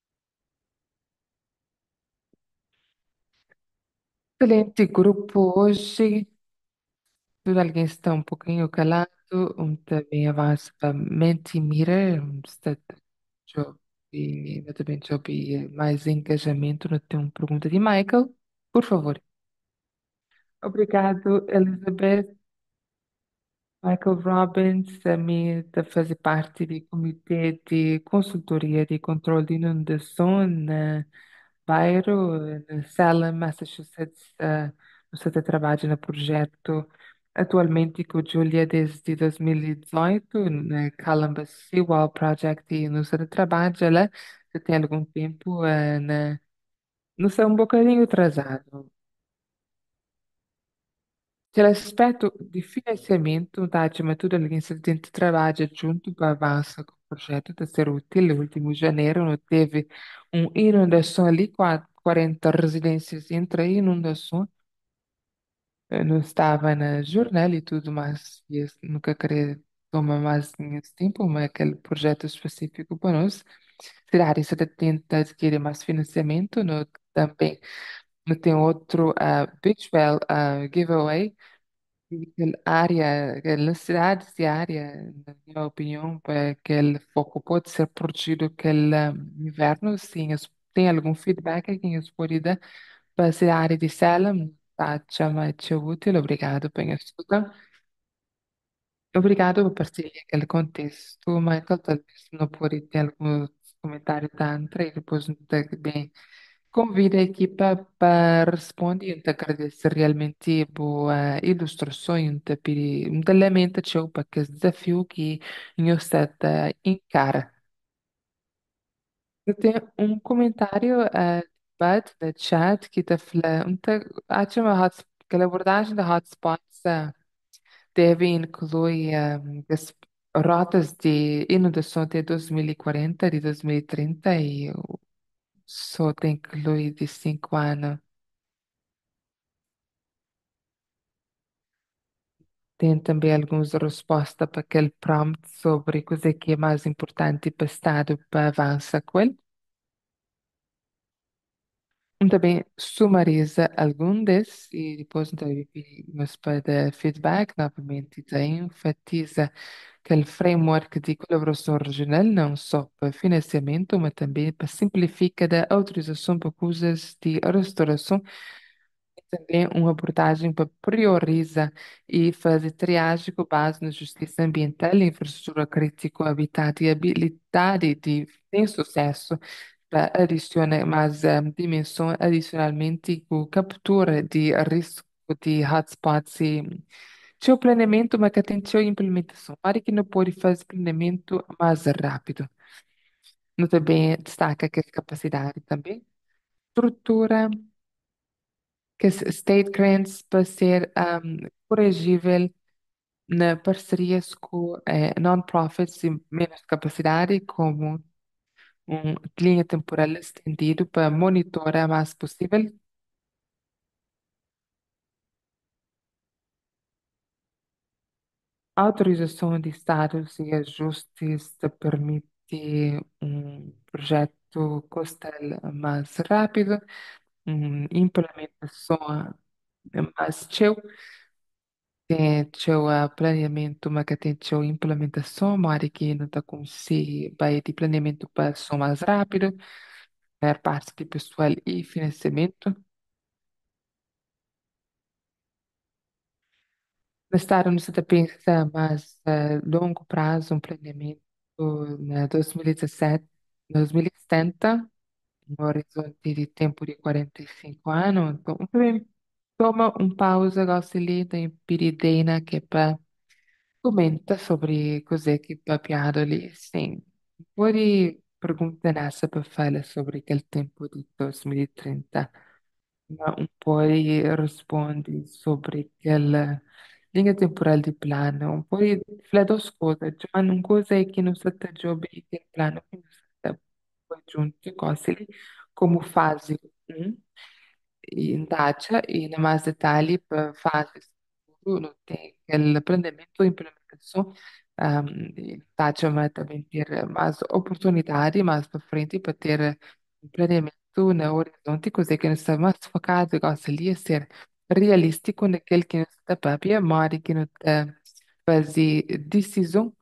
Excelente grupo hoje. Tudo alguém está um pouquinho calado, um também avança para mente e mira, um está job e eu também job mais engajamento. Não tem uma pergunta de Michael, por favor. Obrigado, Elizabeth. Michael Robbins também está fazer parte do Comitê de Consultoria de Controle de Inundação na Bairro, na Salem, Massachusetts. Uh, você está trabalhando no projeto atualmente com Julia desde dois mil e dezoito, na Columbus Seawall Project, e você trabalha lá, já tem algum tempo, uh, na, não sei, um bocadinho atrasado. Aquele aspecto de financiamento da Arquitetura Aliança de trabalha junto para avançar com o projeto de ser útil. No último janeiro, não teve uma inundação ali, qua- quarenta residências entre a inundação. Eu não estava na jornal e tudo mais, e eu nunca queria tomar mais esse tempo, mas aquele projeto específico para nós. Se a área se tenta adquirir mais financiamento, não, também não tem outro uh, Beachwell uh, giveaway. Aquela área, aquela necessidade de área, na minha opinião, para aquele foco pode ser protegido aquele um, inverno, sim, es- tem algum feedback que nos pode dar para essa área de Salem, tá, chama útil, obrigado pela escuta. Obrigado por partilhar aquele contexto, Michael, talvez não pode ter algum comentário tanto, e depois não tem bem. Convido a equipa para responder e te agradecer realmente a boa ilustração e te pedir um elemento show para que esse desafio que eu está a encara. Eu tenho um comentário uh, Bud, no chat que está falando, acho uma hot, que a abordagem da hotspots uh, deve incluir um, as rotas de inundação até dois mil e quarenta, de dois mil e trinta e só tem que incluir de cinco anos. Tem também algumas respostas para aquele prompt sobre coisa que é mais importante para o Estado para avançar com ele. Também sumariza alguns e depois então nos pede feedback novamente. Daí enfatiza que o framework de colaboração regional não só para financiamento, mas também para simplificar a autorização para coisas de restauração. Também uma abordagem para priorizar e fazer triagem com base na justiça ambiental, infraestrutura crítica, habitat e habilidade de tem sucesso para adicionar mais eh, dimensão adicionalmente com captura de risco de hotspots e seu planeamento, mas que tem sua implementação. Para que não pode fazer planeamento mais rápido. Não também destaca que a capacidade também. Estrutura que s- state grants para ser um, corrigível na parcerias com eh, non-profits e menos capacidade, como um linha temporal estendido para monitorar mais possível. Autorização de estados e ajustes te permite um projeto custal mais rápido, uma implementação mais cheia. Tem seu ah, planeamento, mas que tem sua implementação, uma área que não está com si, vai de planeamento para ser mais rápido, maior parte de pessoal e financiamento. No estado, não se pensa mais a longo prazo, um planeamento na dois mil e dezessete, dois mil e setenta, um horizonte de tempo de quarenta e cinco anos. Então, também toma um pausa, gosta ali da Piridina, que é para comenta sobre cos'è che ha piato lì, sì. Poi pergunta nessa para falar sobre aquele tempo de dois mil e trinta, ma um poi risponde sobre aquela linha temporal de plano, um poi fala duas coisas, ma uma coisa é que não se está job aquele plano que não se está junto com ele, como fase um, in dacia e na mais detalhe para fases futuro tem aquele aprendimento e implementação um, e dacia vai também ter mais oportunidade mais para frente para ter um planeamento na horizonte, coisa que não está mais focado, gosta ali a ser realístico naquele que não está para mora que não está fazer decisão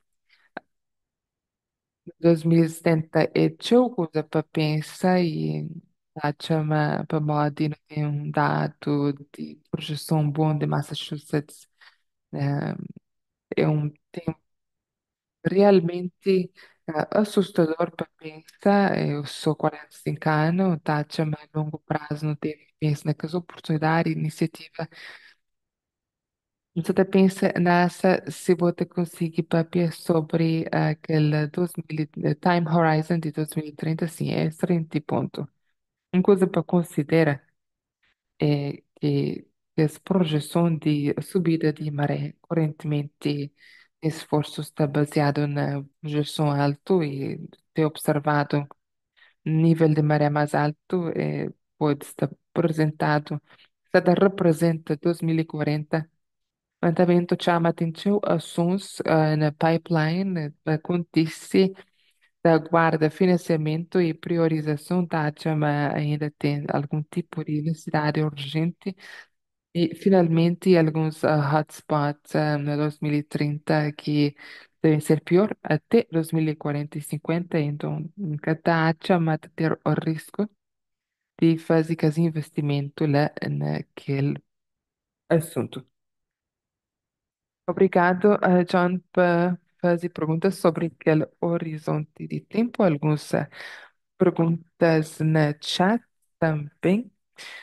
dois mil e setenta é tchau coisa para pensar e a chama para moda não tem um dado de projeção bom de Massachusetts. eh, É um tempo realmente eh, assustador para pensar. Eu sou quarenta e cinco anos, tá? Chama a longo prazo, não tem pensa naquelas oportunidades, iniciativa. Você pensa nessa, se você conseguir papel sobre aquele dois mil, e- time horizon de dois mil e trinta, sim, é excelente ponto. Uma coisa para considerar é que as projeções de subida de maré, correntemente, esforço está baseado na projeção alta e ter observado nível de maré mais alto, é, pode estar apresentado, está representa dois mil e quarenta. Mas também tu chama atenção assuntos ah, na pipeline da condice da guarda, financiamento e priorização da chama ainda tem algum tipo de necessidade urgente e finalmente alguns ah, hotspots ah, na dois mil e trinta que devem ser pior até dois mil e quarenta e cinquenta, então cada chama ter o risco de fazer esse investimento lá naquele assunto. Obrigado, eh, John, por fazer perguntas sobre aquele horizonte de tempo. Algumas eh, perguntas na chat também.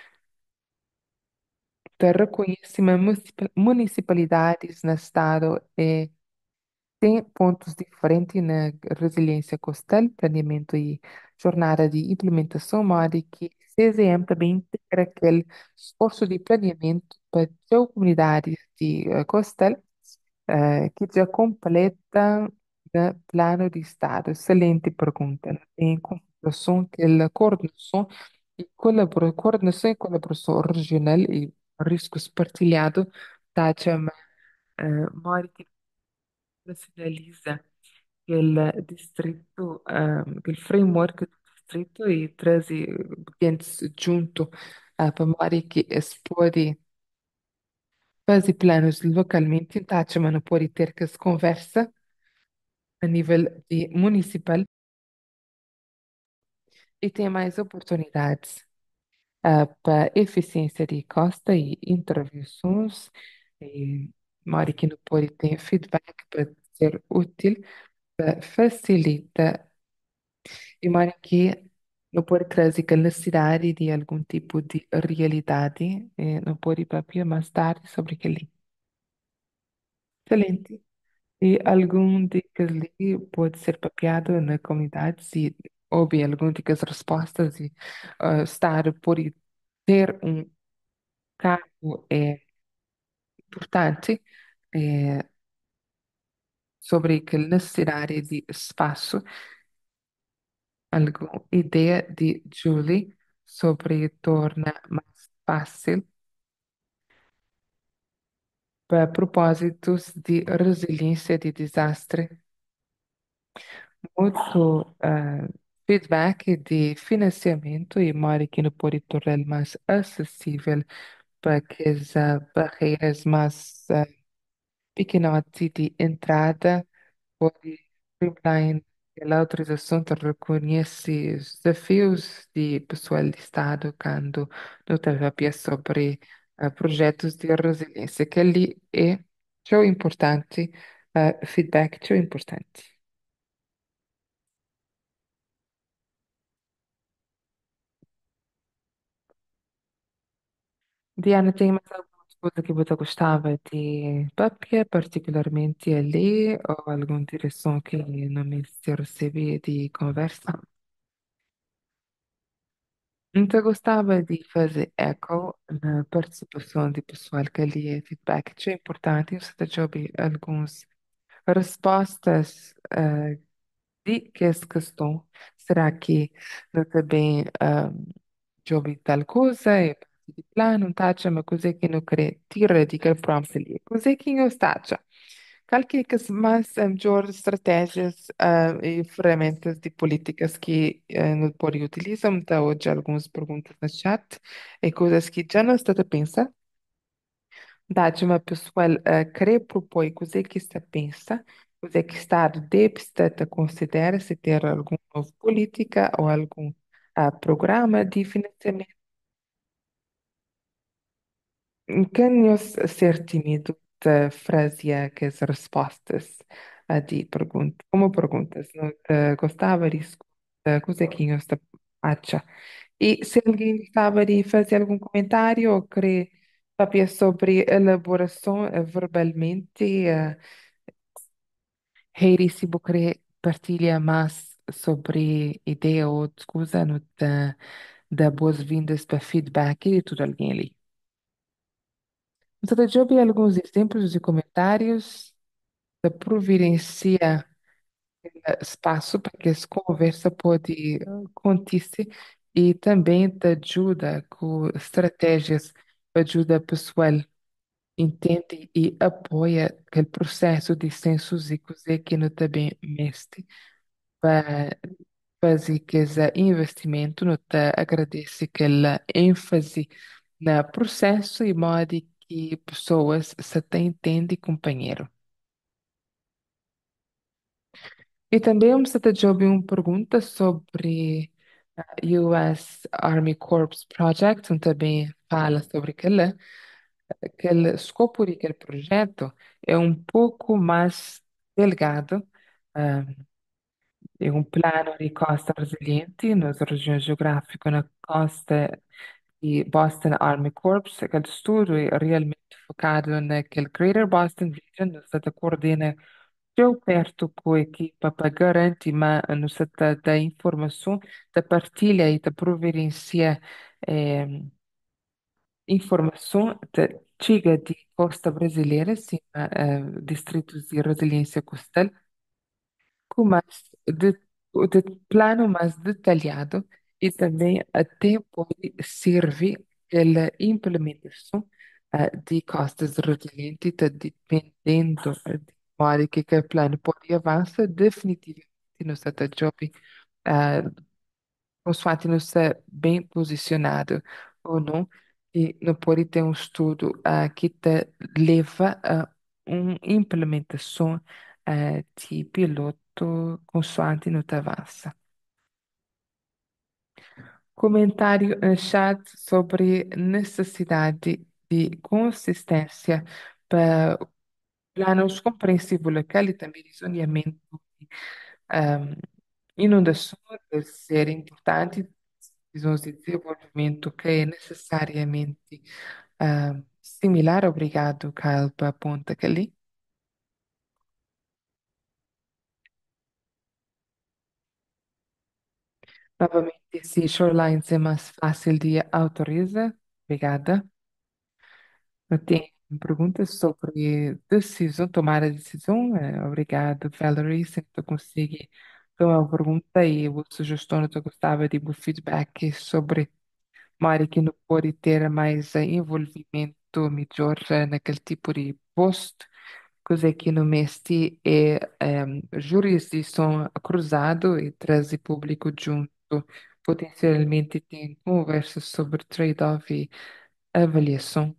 Te reconhece municip- municipalidades no estado e tem pontos diferentes na resiliência costal, planeamento e jornada de implementação, mas que C Z M também integra aquele esforço de planeamento para as comunidades de eh, costal eh, que já completa o plano de Estado. Excelente pergunta. Né? Em consideração que a coordenação e colabora- coordenação e colaboração regional e riscos partilhados está chama uh, Mori nacionaliza aquele distrito, um, aquele framework distrito e trazer gente junto ah, para modo que se pode fazer planos localmente, tá? Mas não pode ter que se conversa a nível de municipal e ter mais oportunidades ah, para eficiência de costa e intervenções e modo que não pode ter feedback para ser útil, para facilitar e modo que não pode trazer a necessidade de algum tipo de realidade, eh, não pode papel mais tarde sobre aquele. Excelente. E algum dicas ali pode ser papeado na comunidade se houve algum dicas respostas e ah, estar por ter um cargo é importante é, sobre aquela necessidade de espaço, alguma ideia de Julie sobre torna mais fácil para propósitos de resiliência de desastre, muito ah, feedback de financiamento e modo que não pode tornar mais acessível para que as ah, barreiras mais ah, pequenote de entrada pode streamline a autorização de reconhece os desafios de pessoal de Estado quando não trabalha sobre ah, projetos de resiliência, que ali é tão importante, ah, feedback tão importante. Diana, tem mais alguma coisa que você gostava de papier, particularmente ali, ou alguma direção que não me se recebi de conversa? Então, gostava de fazer eco na participação de pessoal que ali é feedback. É importante, você já ouviu algumas respostas eh, de que essa questão. Será que eu também ah, já ouvi tal coisa? É parte de plano, tá? Uma coisa que não quer tirar de que prompt ali. Coisa que não está. Qual que é que as mais eh, melhores estratégias ah, e ferramentas de políticas que eh, no pode utilizar? Então, hoje algumas perguntas no chat e coisas que já não está a pensar. Dá-te uma pessoa uh, querer propor coisa que está a pensar, coisa que está deve estar a considerar se ter alguma nova política ou algum ah, programa de financiamento. Ganho ser tímido de frasear que as respostas a de perguntas, como perguntas, não te gostava disso, de coisa que não está acha. E se alguém gostava de fazer algum comentário ou querer saber sobre elaboração eh, verbalmente, uh, Heidi, se você querer partilhar mais sobre ideia ou coisa, não te dá boas-vindas para feedback e tudo alguém ali. Então, já vi alguns exemplos de comentários da providencia eh, espaço para que essa conversa pode eh, acontecer e também te ajuda com estratégias, ajuda pessoal, entende e apoia aquele processo de censos e coisa que não também mestre para fazer que esse investimento não te agradece aquela ênfase no processo e modo que pessoas se te entendem companheiro. E também você te ouvi uma pergunta sobre a U S Army Corps Project, onde também fala sobre aquele, aquele escopo daquele projeto é um pouco mais delgado, ah, é um plano de costa resiliente nas regiões geográficas na costa e Boston Army Corps, aquele estudo é realmente focado naquele Greater Boston Region, você coordena eu perto com a equipa para garantir ma no seta da informação, da partilha e da providência eh, informação da chega de costa brasileira, sim, eh, distritos de resiliência costal, com mais de, de plano mais detalhado e também até pode servir pela implementação eh, de costas resilientes, tá dependendo eh, de modo que que o plano pode avançar definitivamente no seu job, eh, consoante não está bem posicionado ou não, e não pode ter um estudo ah, que te leva a uma implementação ah, de piloto consoante não te avança. Comentário em chat sobre necessidade de consistência para planos compreensivos local e também de zoneamento. Um, inundações deve ser importante, decisões de desenvolvimento que é necessariamente ah, similar. Obrigado, Carl, para aponta que ali. Novamente, se Shorelines é mais fácil de autorizar. Obrigada. Eu tenho perguntas sobre decisão, tomar a decisão. Eh, Obrigado, Valerie. Sempre eu consigo tomar uma pergunta e a sugestão eu gostava de um feedback sobre uma área que não pode ter mais eh, envolvimento melhor eh, naquele tipo de post. Coisa que no Mestre é, em, jurisdição cruzado e traz o público junto. Potencialmente tem conversas sobre trade-off e avaliação.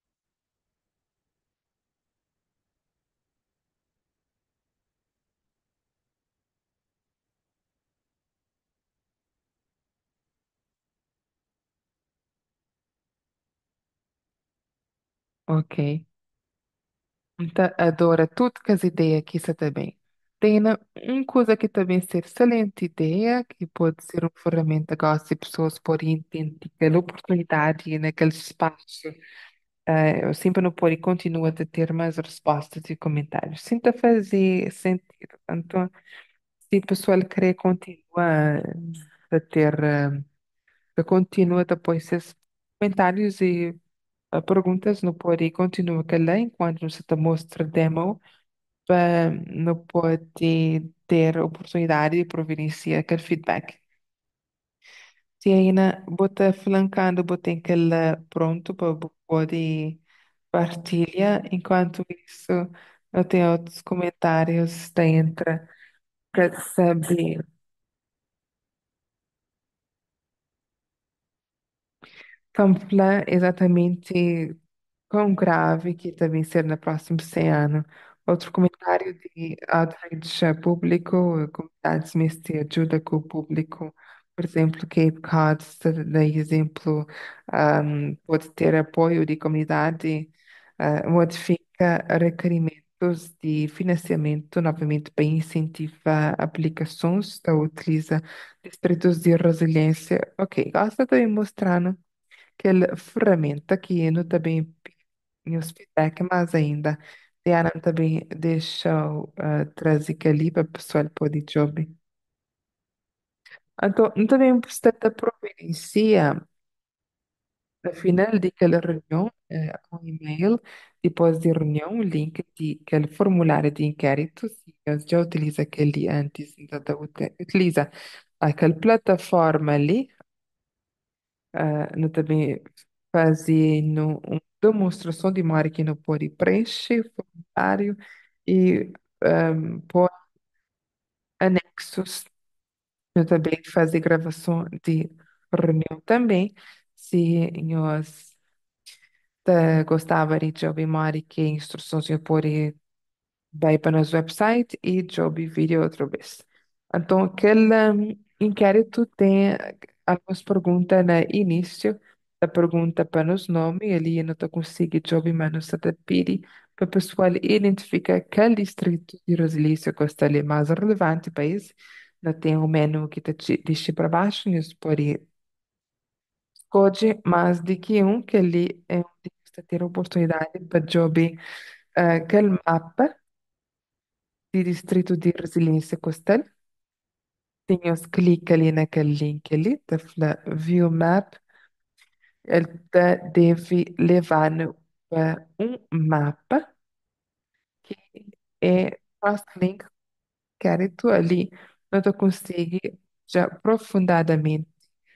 Ok. Então, adoro tudo que as ideias aqui está também. Tem na- uma coisa que também ser excelente ideia, que pode ser uma ferramenta que as pessoas podem entender aquela oportunidade naquele espaço. Eh, eu sempre não pode continuar a ter mais respostas e comentários. Sinta fazer sentido. Então, se o pessoal querer continuar a ter, eh, a continuar depois esses comentários e eh, perguntas, não pode continuar a ler enquanto você te mostra demo para não pode ter oportunidade de providenciar aquele feedback. Se ainda bota flancando, bota aquele pronto para poder partilhar, enquanto isso eu tenho outros comentários dentro para saber. Camuflar exatamente quão grave que deve ser no próximo cem anos. Outro comentário de outreach público, comunidades mesmo de ajuda com o público, por exemplo, Cape Cod, de exemplo, ahm, pode ter apoio de comunidade, ah, modifica requerimentos de financiamento, novamente, para incentivar aplicações, da utiliza distritos de resiliência. Ok, gosta de mostrar aquela ferramenta que não também nos feedback, mas ainda Diana também deixou uh, trazer que ali para o pessoal poder job. Então, não também precisa da providencia no final de aquela reunião, eh, um e-mail, depois de reunião, um link de aquele formulário de inquérito, se eles já utiliza aquele antes, então tá ut- utiliza aquela plataforma ali, ah, no também fazendo uma demonstração de uma área que não pode preencher o formulário e um, pôr anexos. Eu também fazer gravação de reunião também. Se nós eh, gostava de ouvir uma área que instruções eu pode vai para nosso website e job vídeo outra vez. Então, aquele um, inquérito tem algumas perguntas no início, a pergunta para nos nome, ali não está conseguindo job, mas não está pedir para o pessoal identificar qual distrito de resiliência que está ali mais relevante para isso. Não tem um menu que está deixa para baixo, nós pode escolher mais de que um, que ali é onde está ter a oportunidade para job, uh, aquele mapa de Distrito de Resiliência Coastal. Tinhas clica ali naquele link ali, tá fala View Map, ele te deve levar para um mapa que é cross-link, que tu ali não tu consegue já aprofundadamente,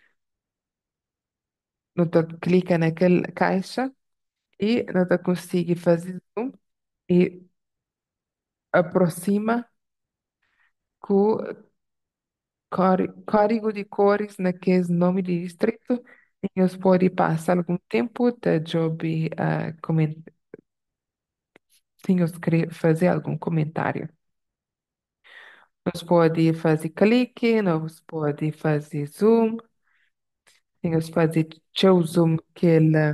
não tu clica naquela caixa e não tu consegue fazer zoom e aproxima com córi- código de cores naquele nome de distrito. E nós pode passar algum tempo de job uh, coment se nós querer fazer algum comentário. Nós pode fazer clique, nós pode fazer zoom, e nós fazer show zoom que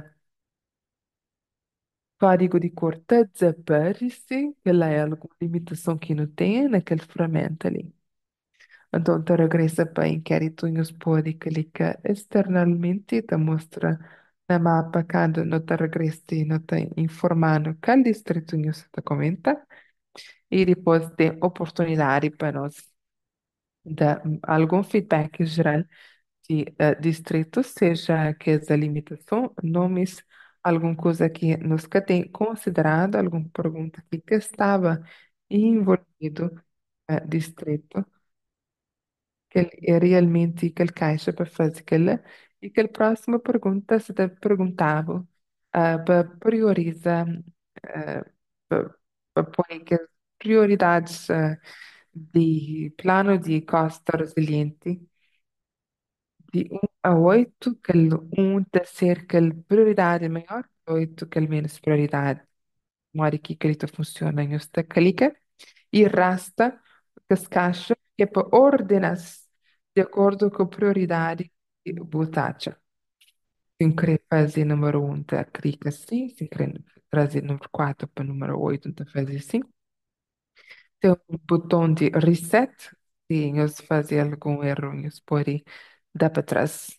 código de cor está desaparece, que lá é alguma limitação que não tem naquele ferramenta ali. Então, tu regressa para inquérito e nos pode clicar externamente e te mostra na mapa quando não te regressa e não te informando qual distrito você te comenta e depois tem oportunidade para nós dar algum feedback geral de eh, distritos, seja que essa limitação, nomes, alguma coisa que nos que tem considerado, alguma pergunta que, que estava envolvido eh, distrito, que ele é realmente que ele caixa para fazer aquela, e que a próxima pergunta se te perguntava eh, para priorizar, eh, para, para pôr que as prioridades eh, de plano de costa resiliente de um a oito, que um deve ser que a prioridade é maior, oito que a menos prioridade. Mora aqui que ele funciona em esta clica e rasta que as caixas que é para ordenar de acordo com a prioridade e botacha. Se querer fazer número um, tá, clica assim. Se querer trazer número quatro para número oito, tá, fazer assim. Tem um botão de reset. Se nós fazer algum erro, nós pode dar para trás.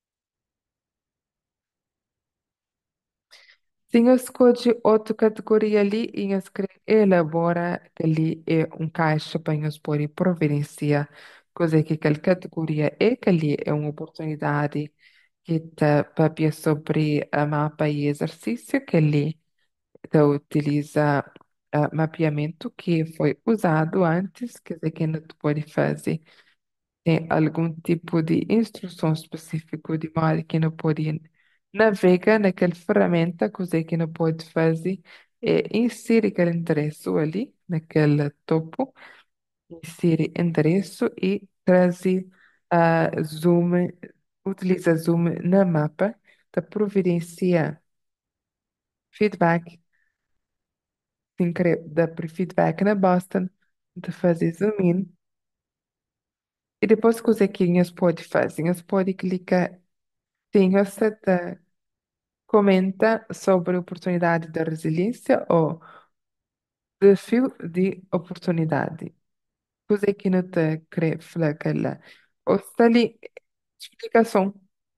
Sim, eu escolhi outra categoria ali e eu escrevi elabora, que ali é um caixa para nós poder providenciar coisa que aquela categoria é, que ali é uma oportunidade que está para sobre a mapa e exercício, que ali tá, utiliza ah, mapeamento que foi usado antes, quer dizer, que não pode fazer tem algum tipo de instrução específica de modo que não pode navegar naquela ferramenta, coisa que não pode fazer é inserir aquele endereço ali, naquele topo, inserir endereço e trazer a zoom, utiliza zoom na mapa para providenciar feedback, sem querer dar para feedback na Boston, de fazer zoom in. E depois, coisa que nós pode fazer, nós pode clicar. Sim, você tá- comenta sobre oportunidade da resiliência ou desafio de oportunidade. Cos'è que não te crê aquela? Ou está ali explicação,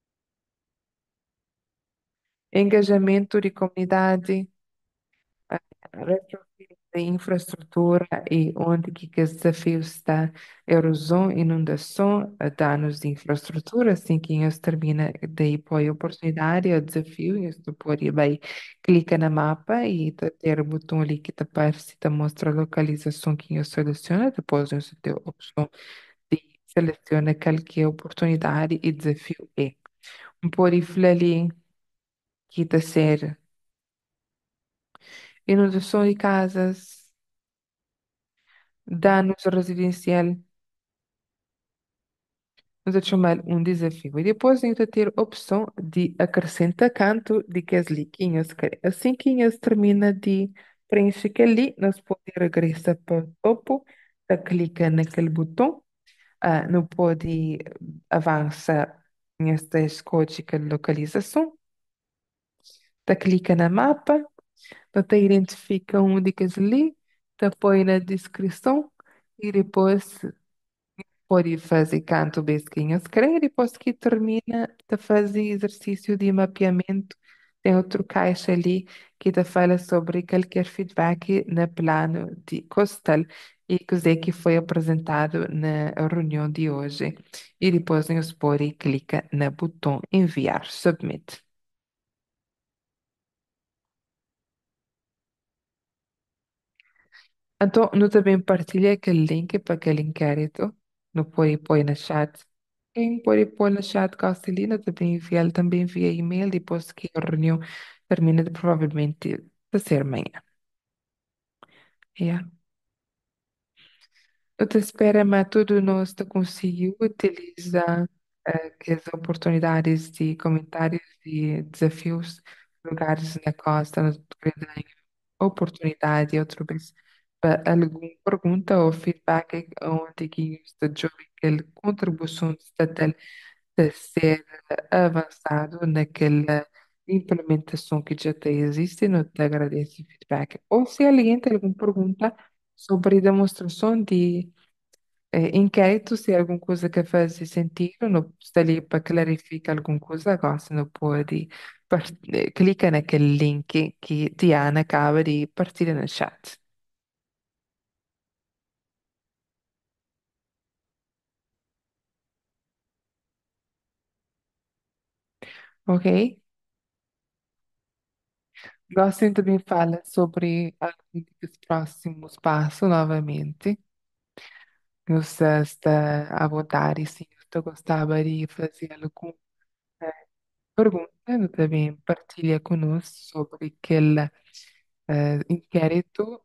engajamento de comunidade, retrofit de infraestrutura e onde que, que os desafios está erosão, inundação, eh, danos de infraestrutura, assim que nós termina de apoio oportunidade, o desafio, e tu pode vai clica na mapa e tá ter o botão ali que te aparece, te mostra a localização que nós seleciona, depois nós tem a opção de seleciona qual que é a oportunidade e desafio é. Pode falar ali que está ser inundação de casas, danos residencial, vamos chamar um desafio. E depois ainda ter a opção de acrescentar canto de que as liquinhas. quer- Assim que nós termina de preencher aquele, nós podemos regressar para o topo, tá, clica naquele botão, ah, não pode avançar nesta escolha de localização, tá, clica na mapa, tá, tá, identifica um de que ali, tá, põe na descrição e depois pode fazer canto vez que querer, depois que termina de fazer exercício de mapeamento, tem outro caixa ali que te fala sobre qualquer feedback no plano de costal e coisa que foi apresentado na reunião de hoje. E depois nos pode clicar no botão enviar, submit. Então, não também partilha aquele link para aquele inquérito, não pode pôr no chat. Quem pode pôr no chat Castelina também envia, também via e-mail depois que a reunião termina, provavelmente vai ser amanhã. Yeah. Eu te espero, mas tudo nós te conseguiu utilizar eh, que as oportunidades de comentários e desafios, lugares na costa, nos ganham oportunidade outra vez para alguma pergunta ou feedback onde que está jovem que contribuição estatal de ser avançado naquela implementação que já te existe, não te agradeço o feedback. Ou se alguém tem alguma pergunta sobre demonstração de eh, inquérito, se é alguma coisa que faz sentido, não está ali para clarificar alguma coisa, agora você não pode par- eh, clica naquele link que Diana acaba de partilhar no chat. Ok? Gosto também fala sobre os próximos passos novamente. Você está à vontade, sim, eu gostava de fazer alguma eh, pergunta, eu também partilha conosco sobre aquele eh, inquérito,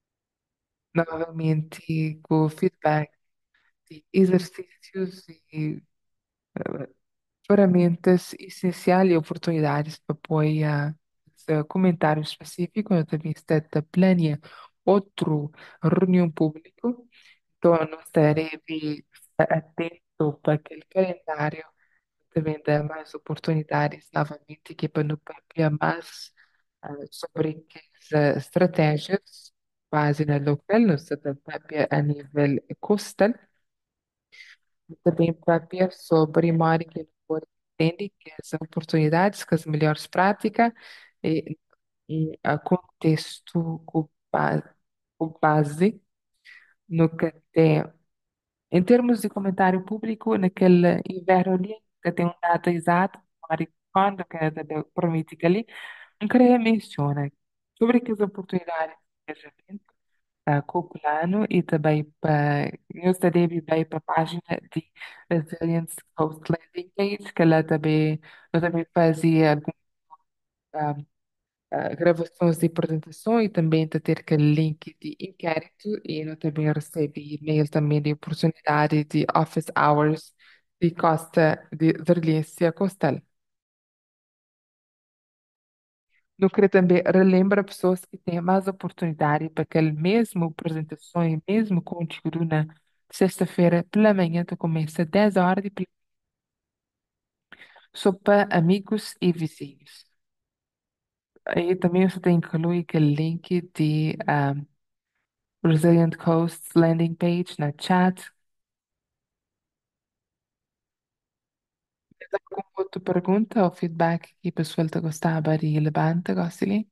novamente com feedback de exercícios e ferramentas essenciais e oportunidades para apoiar esse comentário específico. Eu também está planeia outro reunião pública, então não estarei atento para aquele calendário também dá mais oportunidades novamente que para não perder mais ah, sobre as estratégias base na local, não se própria a nível coastal, também própria sobre marketing por entende que as oportunidades, que as melhores práticas e, e a contexto com ba- com base no que tem. Em termos de comentário público, naquele inverno ali, que tem uma data exata, para quando que é da política ali, não queria mencionar sobre que as oportunidades que a gente está com o plano e também para, eu estaria bem para a página de Resilience Coast Landing Page, que ela também, eu também fazia algumas ah, gravações de apresentação e também de ter aquele link de inquérito e eu também recebi e-mail também de oportunidade de office hours de Costa de Resiliência Coastal. Eu queria também relembrar pessoas que têm mais oportunidade para aquela mesma apresentação e mesmo conteúdo na sexta-feira pela manhã, que começa às dez horas, de, só para amigos e vizinhos. Aí também você tem que incluir aquele link de ah, Resilient Coast landing page na chat. Alguma outra pergunta ou feedback que o pessoal te gostava de relevante, Gossili?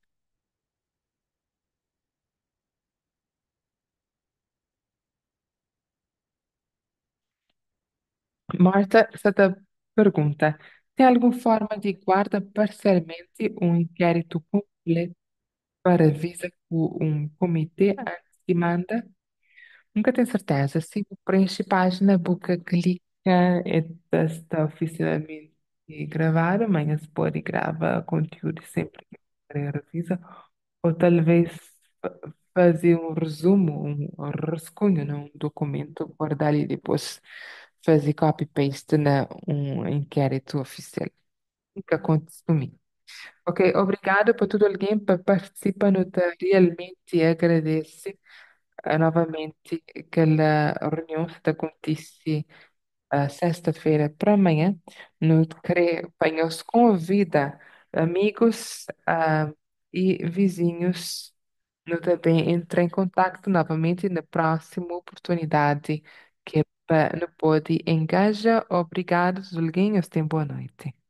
Marta, esta pergunta. Tem alguma forma de guardar parcialmente um inquérito completo para avisar um comitê antes de manda? Nunca tenho certeza. Se preenche página, boca, clica e está oficialmente gravado, amanhã se pode gravar conteúdo sempre que querer revisa, ou talvez fa- fazer um resumo, um um rascunho num documento, guardar e depois fazer copy-paste na um inquérito oficial. Nunca acontece comigo. Ok, obrigado por tudo alguém para participar. No realmente agradece eh, novamente aquela reunião que acontece a sexta-feira para amanhã. No creio, os convida amigos ah, e vizinhos no também entrar em contato novamente na próxima oportunidade que pa- no pode engaja. Obrigado, Zulguinhos. Tenha boa noite.